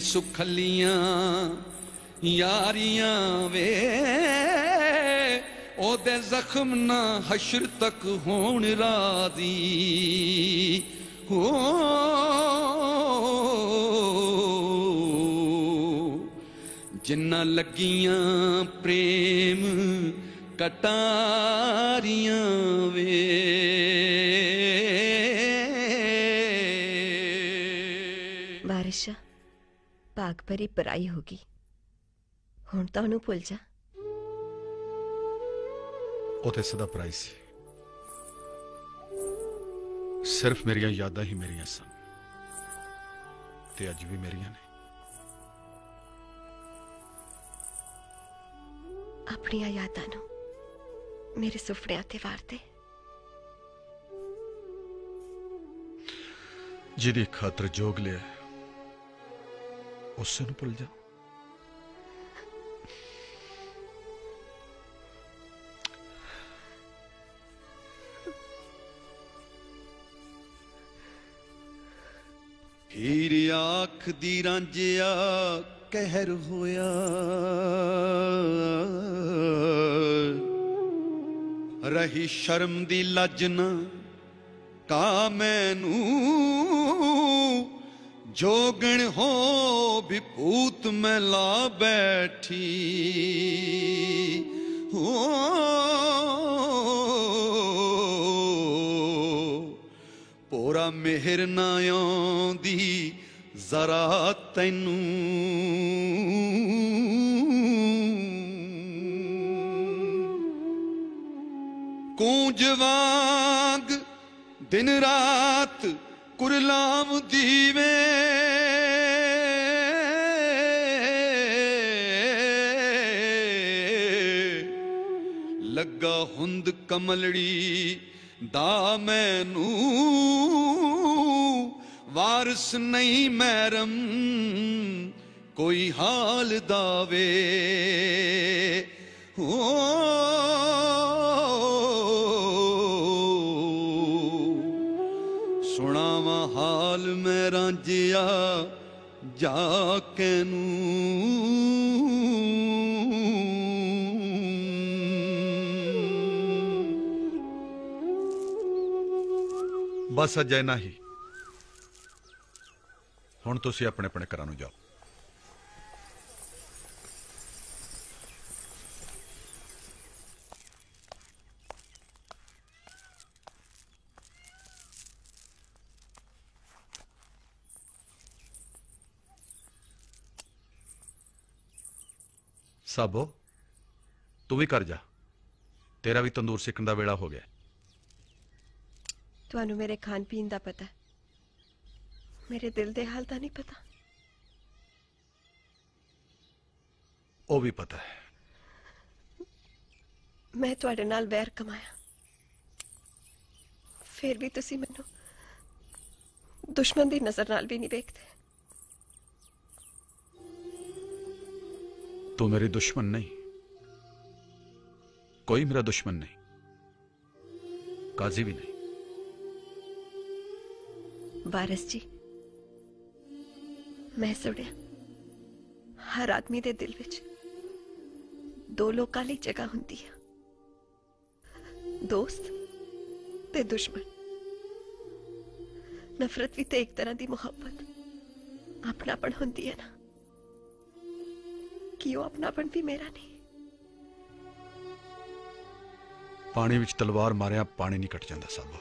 सुखलियां यारियां वे ओदे जख्म ना हश्र तक होण राजी हो जिन्ना लगियां प्रेम कटारियां वे बारिशा भाग भरी पराई होगी हुण तां ओनू भुल जा उते सदा पराई सी सिर्फ मेरिया यादां ही मेरिया सन ते अज भी मेरिया ने अपनी यादां नू मेरे सुपनियां ते वार दे जिहदी खातर जोग लिया उससे नू भुल जा हीर आख दी रांझिया कहर होया रही शर्म दी लज ना का मैनू जोगण हो भी भूत मैं ला बैठी हो पोरा मेहर ना आंदी जरा तैनू कूंज वांग दिन रात कुरलाम दीवे लगा हुंद कमलड़ी दा मैनू वारस नहीं मैरम कोई हाल दावे हो सुनावा हाल मैं रांझिया जाके नू बस अज इना ही हुण तुसीं अपने अपने घरां नूं जाओ साबो तू भी कर जा तेरा भी तंदूर सिकण दा वेला हो गया तुहानू मेरे खान पीन दा पता है मेरे दिल दे हाल दा नहीं पता वो भी पता है मैं तुहाडे नाल वैर कमाया फिर भी तुसी मैनू दुश्मन दी नजर नाल भी नहीं देखते तू मेरी दुश्मन नहीं कोई मेरा दुश्मन नहीं काजी भी नहीं वारिस जी मैं सुनिया हर आदमी दे दिल विच दो लोकां लई जगह हुंदी है दोस्त ते दुश्मन नफरत भी ते एक तरह दी मुहब्बत अपनापन हुंदी है ना कि वो अपनापन भी मेरा नहीं पानी विच तलवार मारिया पानी नहीं कट जाता साबो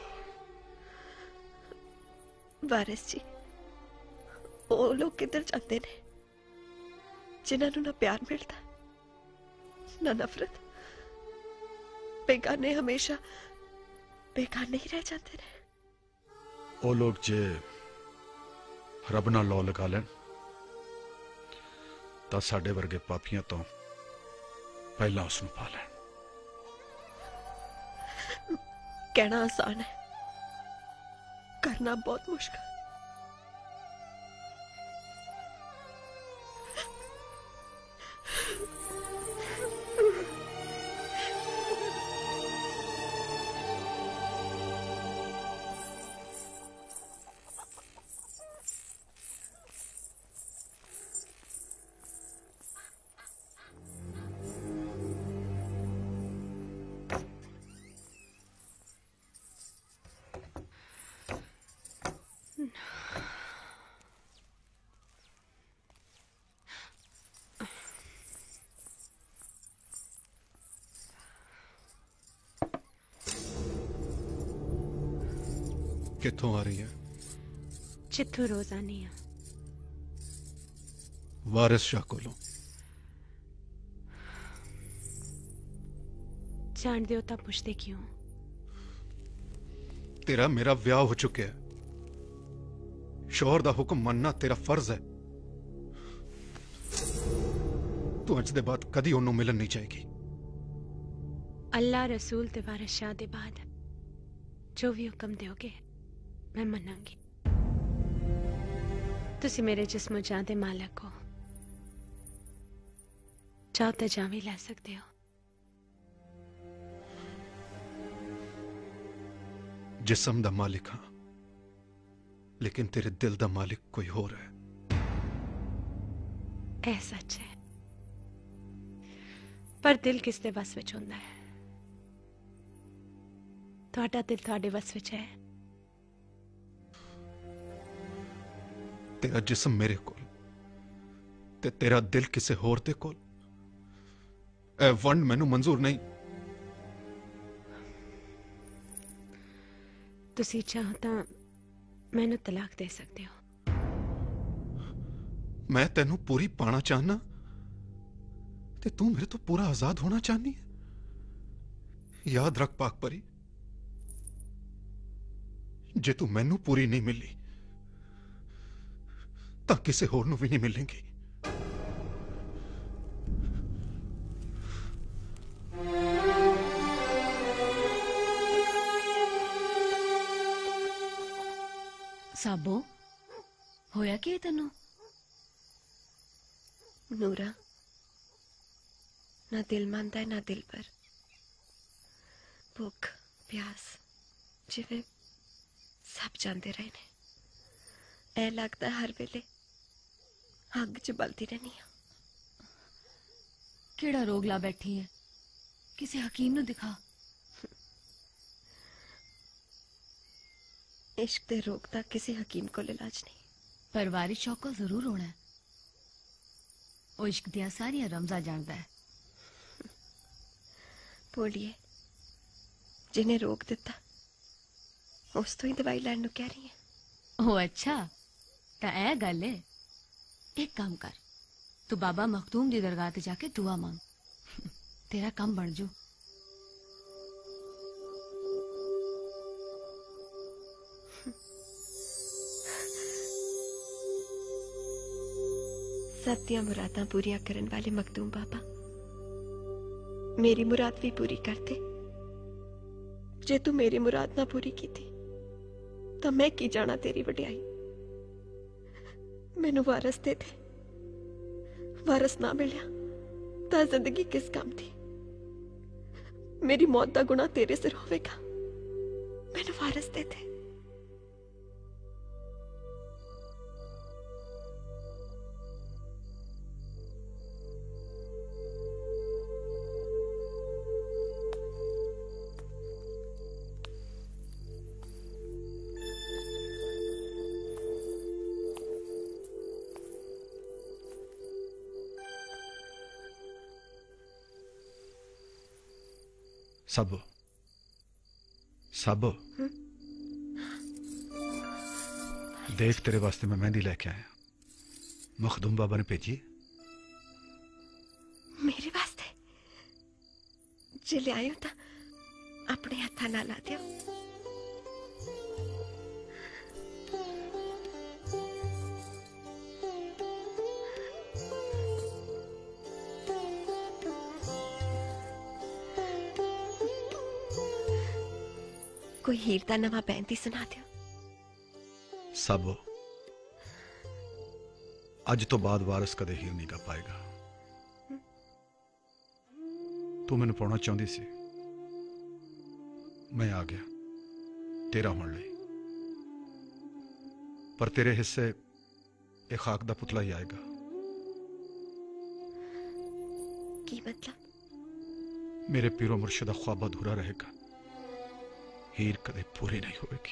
वारिस जी वो लोग किधर जाते ने जिन्होंने ना प्यार मिलता ना नफरत बेगाने हमेशा बेगाने ही रह जाते ने वो लोग जे रब ना लौ लगा लेन तां साडे वर्गे पापियां तो पहला उसनू पा लैन कहना आसान है करना बहुत मुश्किल कित्थों आ रही है? जिथों रोज आनी आ। वारिस शाह कोलों। जान दे ता पुछदे क्यों? तेरा मेरा ब्याह हो चुका है। शौहर दा हुक्म मनना तेरा फर्ज है। तू अज दे बाद कदी ओनू मिलन नहीं जाएगी। अल्लाह रसूल ते वारिस शाह दे बाद जो भी हुक्म दोगे मैं मनांगी। तुसी मेरे जिस्म जान दे मालक हो, चाहो तो जान भी लै सकते हो। जिस्म दा मालिक हाँ, लेकिन तेरे दिल दा मालिक कोई होर है। ऐ सच है, पर दिल किस दे बस विच हुंदा है? तुहाडा दिल तुहाडे बस विच है। तेरा जिस्म मेरे कोल ते तेरा दिल किसे होर दे कोल। ए वंड मैनू मंजूर नहीं। तुसी चाहो तो मैनू तलाक दे सकते हो। मैं तेनू पूरी पाना चाहना ते तू मेरे तो पूरा आजाद होना चाहनी है। याद रख पाक परी, जे तू मैनू पूरी नहीं मिली तां किसे होर नू भी नहीं मिलेंगी। साबो होया कि तेनू? नूरा, ना दिल मानता है ना दिल पर। भुख प्यास जिवें सब जानते रहे ने। ऐ लगता हर वेले अग च बलती रहनी आ। केड़ा रोग ला बैठी है? किसी हकीम नु दिखा। इश्क दे रोग दा किसी हकीम को इलाज नहीं। पर वारिस शाह को जरूर होना है। ओ इश्क दिया सारिया रमजा जानता है। बोलिए, जिन्हें रोक दिता उस तो ही दवाई लैन नु कह रही है। ओ अच्छा, ता ऐ गल है। एक काम कर, तू बाबा मखदूम दी दरगाह ते जाके दुआ मांग, तेरा काम बन जू। सब दियां मुरादां पूरियां करन वाले मखदूम बाबा, मेरी मुराद भी पूरी करते। जे तू मेरी मुराद ना पूरी की थी तो मैं की जाना तेरी वड्याई। मैनू वारस दे दे। वारस ना मिलिया तो जिंदगी किस काम थी? मेरी मौत का गुनाह तेरे सिर होवेगा। मैनू वारस दे दे। साबो, साबो, देख तेरे वास्ते मैं मेहंदी लेके आया। मखदूम बाबा ने भेजी। मेरे वास्ते जे ले आयो तो अपने हथा ना ला दियो। कोई हीर दा नवा बैंती सुना दियो। साबो, अज तो बाद वारिस कदे हीर नहीं गा पाएगा। तू मैनू पाना चाहती सी, मैं आ गया तेरा होने लई। पर तेरे हिस्से एक खाक दा पुतला ही आएगा। की मतलब? मेरे पीरो मुर्शिदा ख्वाब अधूरा रहेगा। हीर कदे पूरी नहीं होगी।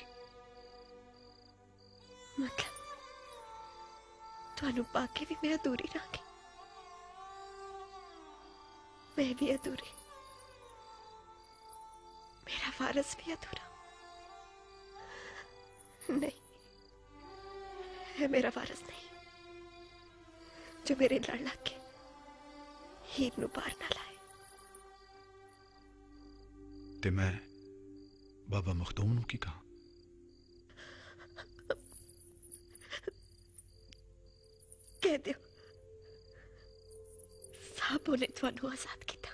मतलब थानू पाके भी मैं अधूरी रहांगी। मैं भी अधूरी, मेरा वारिस भी अधूरा। नहीं, है मेरा वारस नहीं जो मेरे लड़ लग के हीर नू पार ना लाए। ते मैं बाबा मखदूम नू की कहा? कह दो साहबों ने थानू आजाद किया।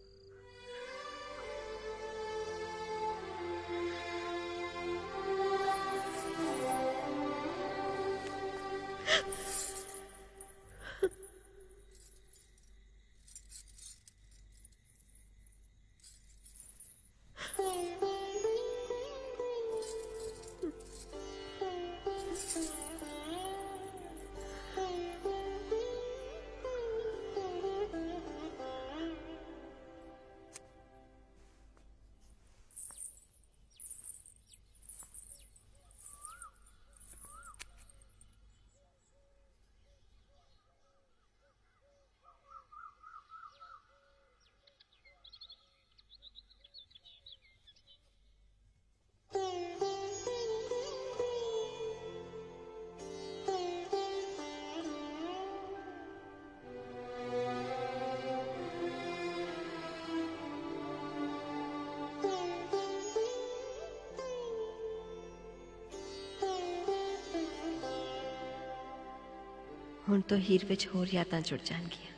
हुण तो हीर विच होर यादां जुड़ जाणगियां।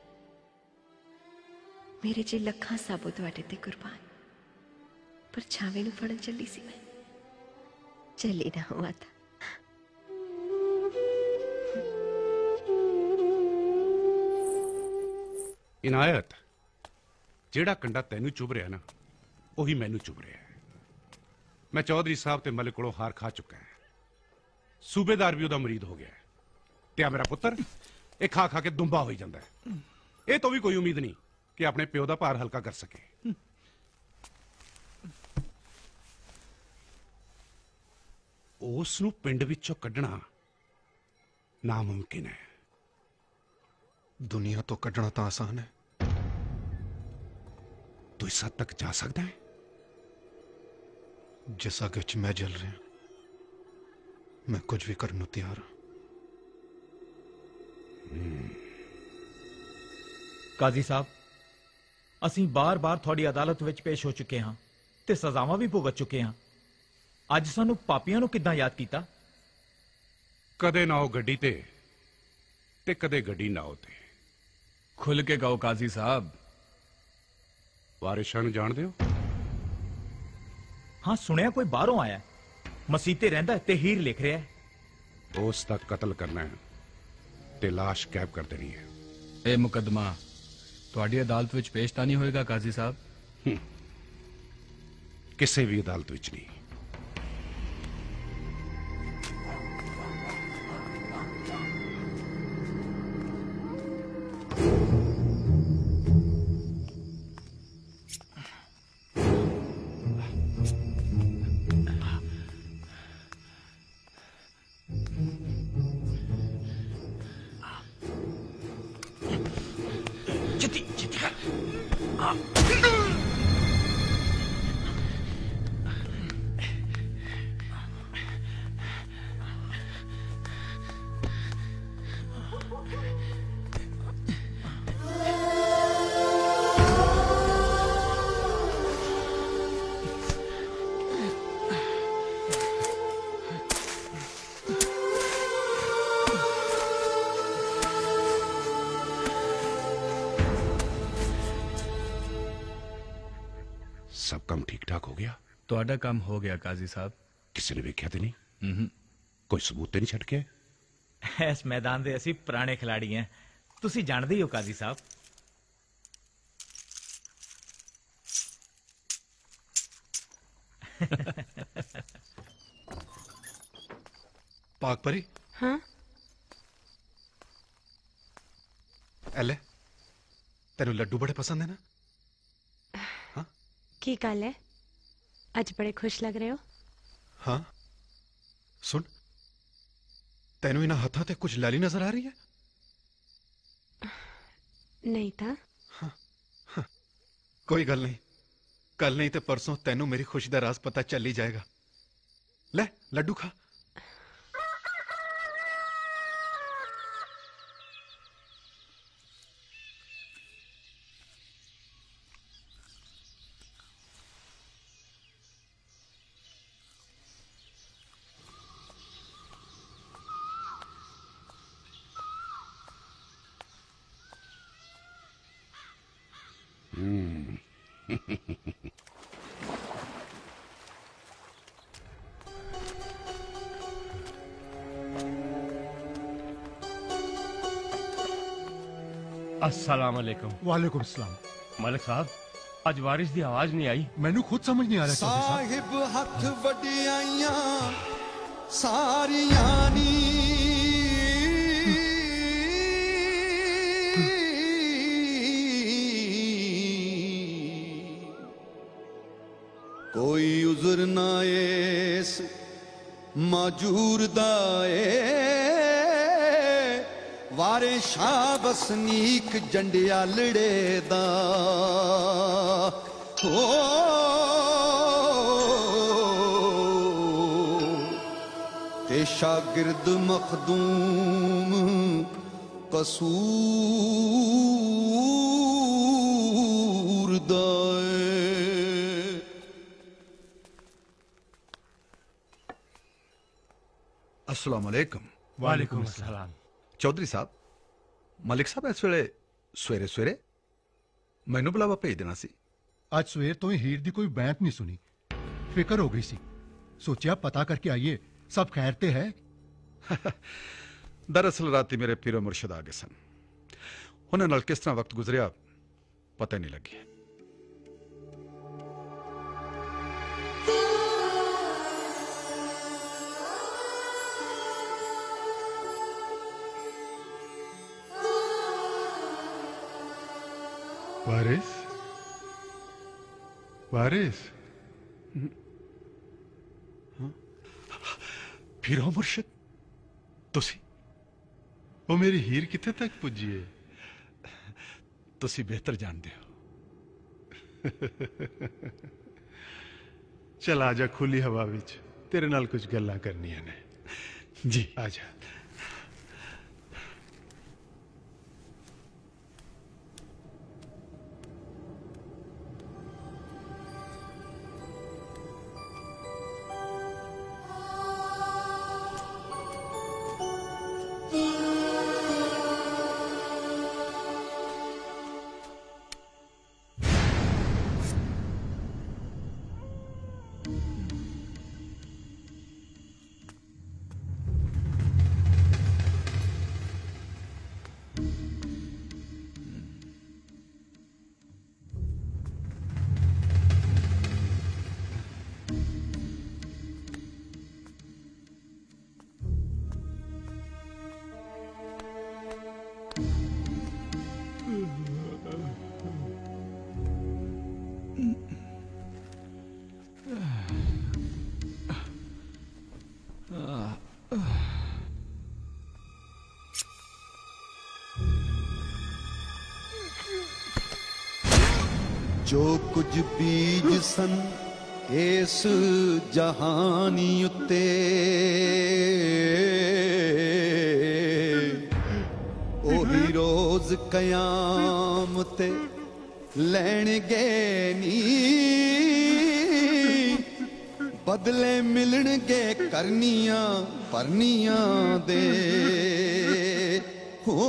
मेरे च लखां साबो तुहाडे ते कुर्बान, पर छावे नूं फड़न चली सी मैं, चली ना हुआ था। इनायत, जेड़ा कंडा तेनू चुभ रहा ना, उही मैनू चुभ रहा है। मैं चौधरी साहब ते मलिक कोलों हार खा चुका है, सूबेदार भी उहदा मरीद हो गया है। ते मेरा पुत्र ये खा खा के दुंबा हो जाता है। ये तो भी कोई उम्मीद नहीं कि अपने प्यो का भार हल्का कर सके। उसनू पिंड विचों कढ़ना नामुमकिन है। दुनिया तो कढ़ना तो आसान है। तू इस हद तक जा सकता है? जिस अग विच मैं जल रहा, मैं कुछ भी करने को तैयार हाँ। काजी साहब, असी बार बार थोड़ी अदालत विच पेश हो चुके हाँ ते सजावां भी भुगत चुके हाँ। अज सानू पापियां नू किद्दां याद कीता? कदे ना हो गड्डी ते कदे गड्डी ना हो ते। खुल के कहो काजी साहब। वारिशां नू जाणदे हो? हाँ, सुनिया कोई बाहरों आया, मसीते रहिंदा ते हीर लिख रहा है। उस तक कत्ल करना है ते लाश कैब कर देनी है। ए मुकदमा तुहाडी अदालत विच पेश तां नहीं होएगा काजी साहब? किसी भी अदालत विच नहीं। सब काम ठीक ठाक हो गया? तुहाडा काम हो गया काजी साहब। किसी ने वेख्या तो नहीं? कोई सबूत तो नहीं छड़ के? इस मैदान दे असी पुराने खिलाड़ी हैं, तुसी जानदे ही हो काजी साहब। पाक परी। हाँ? एले, तेनू लड्डू बड़े पसंद है ना? की गल है, अज बड़े खुश लग रहे हो? हाँ, सुन, तेनू इन्हां हत्थां ते कुछ लैली नजर आ रही है? नहीं था। हाँ, कोई गल नहीं, कल नहीं तो परसों तेनू मेरी खुशी दा राज पता चल ही जाएगा। ले लड्डू खा। अस्सलाम वालेकुम। वालेकुम सलाम। मलिक साहब अज वारिस दी आवाज नहीं आई। मैनू खुद समझ नहीं आ रहा चौधरी साहिब हथ वडियाइयां सारियां नी कोई उज़र ना एस माजूर दा वारे शाह बसनीक जंडियालड़े दा हो ते शागिर्द मखदूम कसूर दाए। अस्सलाम वालेकुम। वालेकुम अस्सलाम। चौधरी साहब मलिक साहब इस वेले सवेरे सवेरे मैनू बुलावा भेज देना सी। आज सवेर तो ही हीर दी कोई बैंत नहीं सुनी, फिक्र हो गई सी, सोचा पता करके आइए सब खैर ते है। दरअसल राती मेरे पीरो मुर्शद आ गए सन, उन्हें नाल किस तरह वक्त गुजरिया पता नहीं लगी। वारिस वारिस पीरो मुर्शद तुसी वो मेरी हीर कितने तक पुजी है? तुसी बेहतर जानते हो। चल आजा खुली हवा विच तेरे नाल कुछ गल्लां करनियां ने। जी आजा। जो कुछ बीज सन इस जहानी उत्ते ओही रोज कयामत लैणगे नी बदले मिलणगे करनियां भरनियां दे हो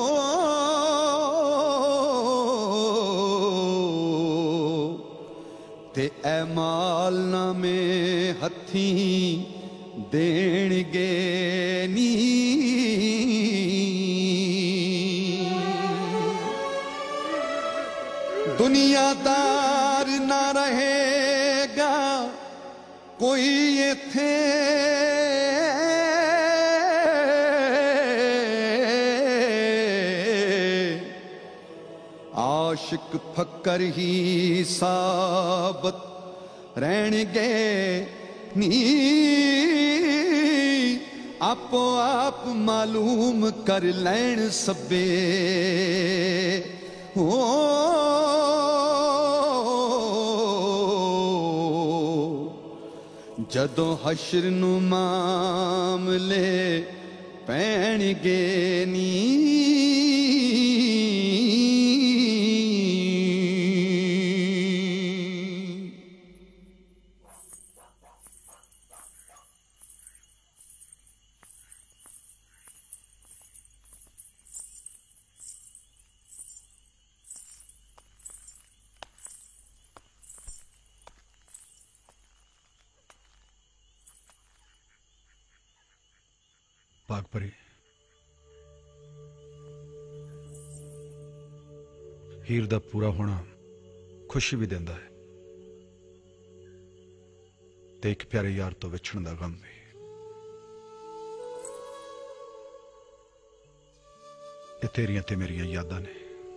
ते ऐमाल नामे हथी देणगे नी दुनियादार ना रहेगा कोई इथे आशिक फकर ही साबत रहणगे नी आपो आप मालूम कर लैण सबे हो जदों हशर नू मामले पैणगे नी पाकपरी हीर दा पूरा होना खुशी भी देंदा है ते एक प्यारे यार तो विछड़न दा गम भी। ये तेरियां ते मेरियां यादां ने,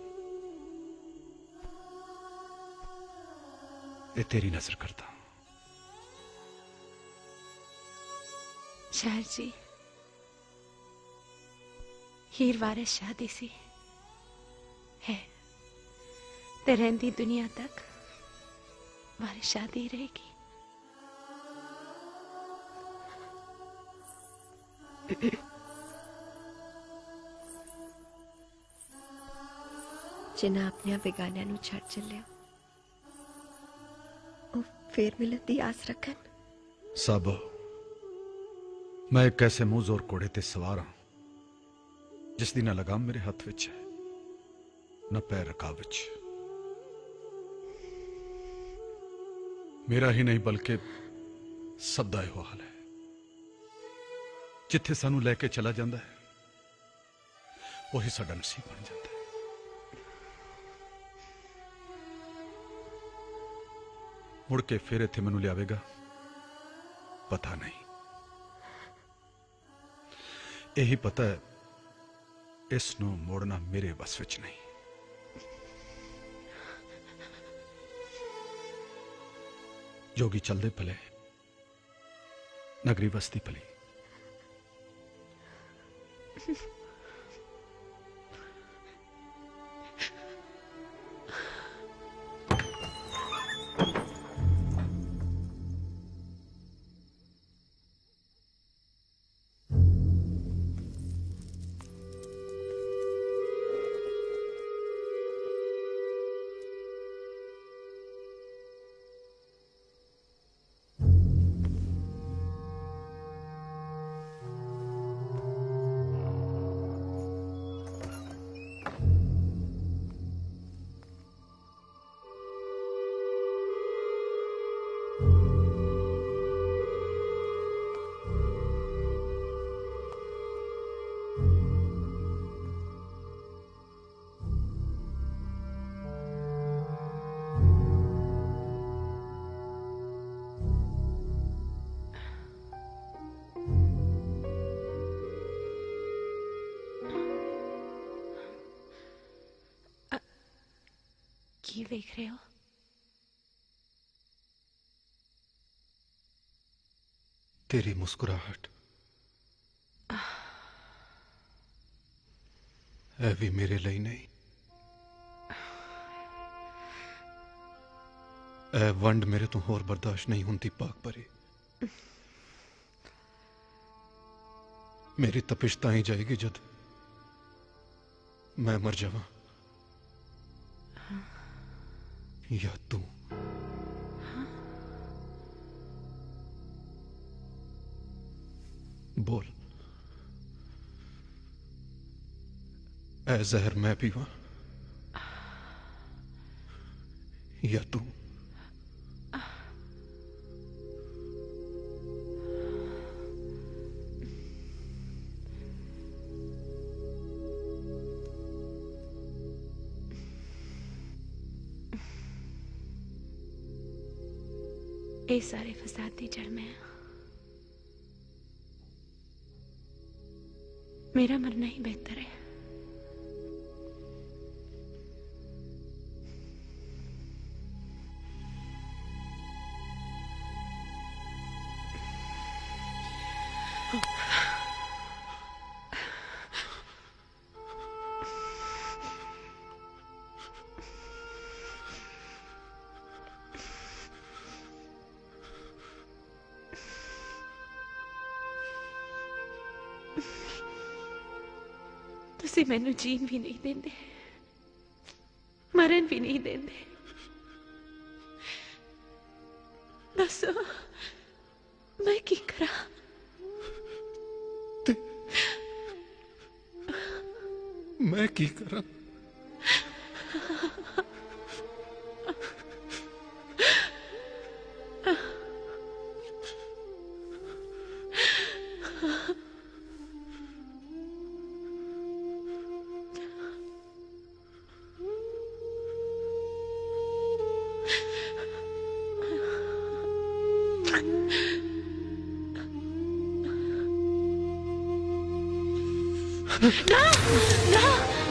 ये तेरी नजर करता। शायर जी, हीर वारिस शादी सी है ते रहंदी दुनिया तक वारिस शादी रहेगी। जिन्ना अपने बेगानिया नू छड़ चलिया ओ फिर मिलन दी आस रखन। सब मैं एक ऐसे मुंह जोर कोड़े ते सवार हां जिस दी ना लगाम मेरे हाथ विच है न पैर रकाब विच। मेरा ही नहीं बल्कि सब दा इहो हाल है। जिथे सानू लैके चला जांदा है वही साडा नसीब बन जाता है। मुड़ के फिर इत्थे मैनू लियावेगा पता नहीं। यही पता है इसनू मोड़ना मेरे बस विच नहीं। जोगी चलदे भले नगरी बसती भली। की देख रहे हो? तेरी मुस्कुराहट है भी मेरे लिए नहीं। ऐ वंड मेरे तो होर बर्दाश्त नहीं होती पाक परी। मेरी तपिश ताई जाएगी जद मैं मर जावा या तू। बोल ऐ जहर मैं पीवा या तू। ये सारे फसाद दी जड़ में है। मेरा मरना ही बेहतर है। तुसी मैनू जीन भी नहीं देंदे, मरन भी नहीं देंदे। दसो मैं की करा? मैं की करा? ना ना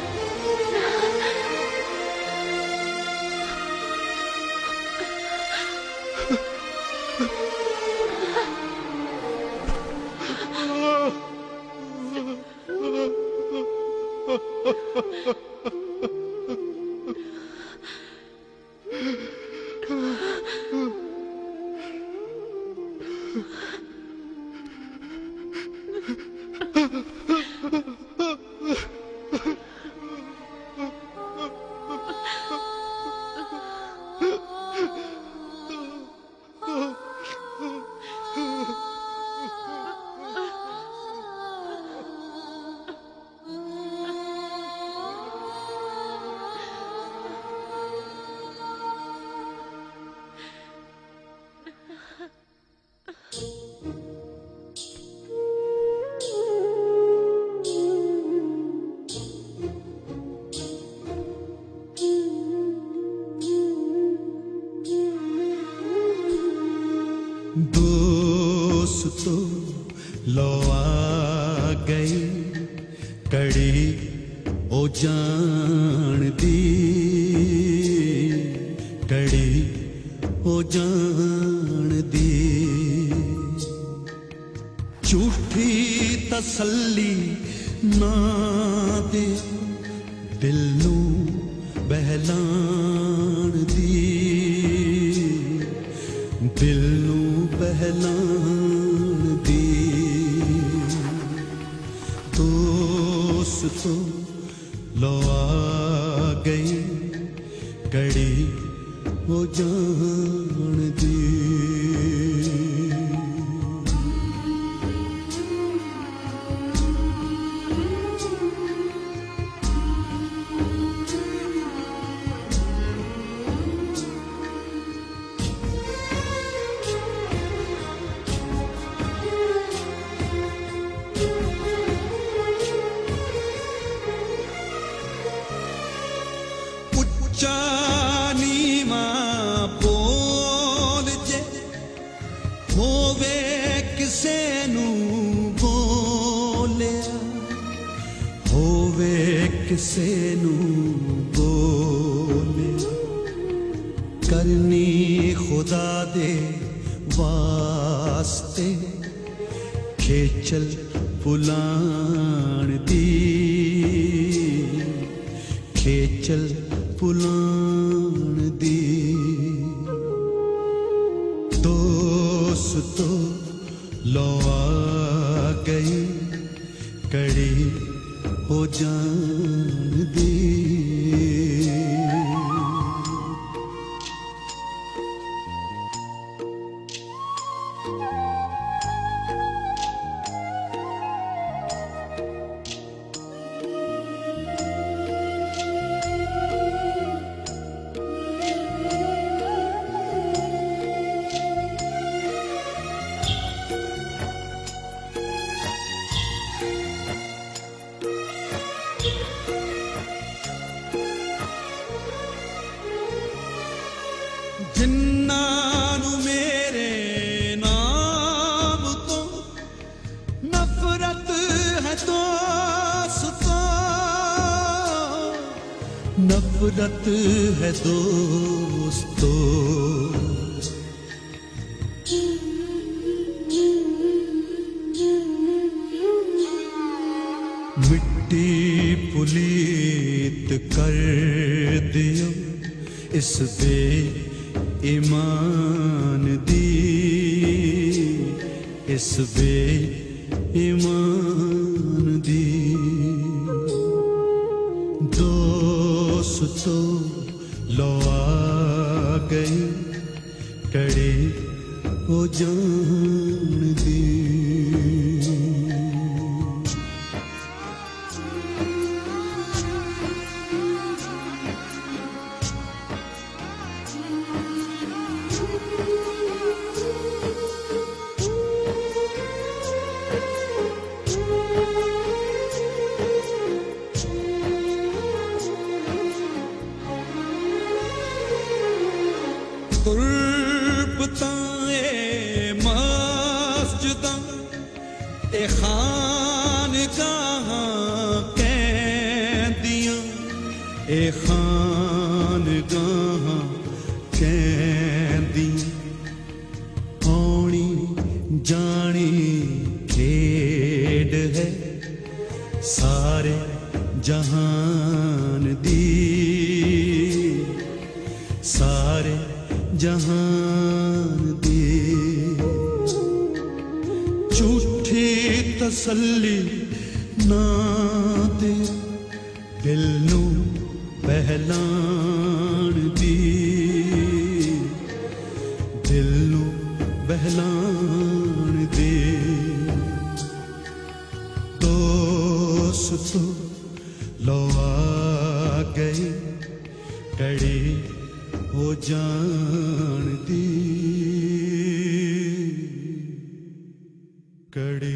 दोस्तों लो आ गई कड़ी ओ जान दी कड़ी ओ जान दी झूठी तसल्ली ना दे दिल नू बहलान दी दिल नू बहलान दी दोस्तों लो आ गई कड़ी वो जान दी किसे नू बोले करनी खुदा दे वास्ते खेचल पुलान दी खेचल पुलान दी दोस्तों लो आ गई कड़ी हो जान दी जिन्नानु मेरे नाम तो नफरत है दोस्तों नफरत है दोस्तों मिट्टी पुलीत कर दियो इस बे ईमान दी इस बे ईमान दी दोस्तों लो आ गई कड़ी ओ जान दी खानगाहां कहंदी आउणी जानी खेड है सारे जहान दी, सारे जहान दी। झूठी तसल्ली ना दे दिल नू बहलान दी, दिल नू बहलान दे। दोस्त लो आ गई कड़ी हो जान दी, कड़ी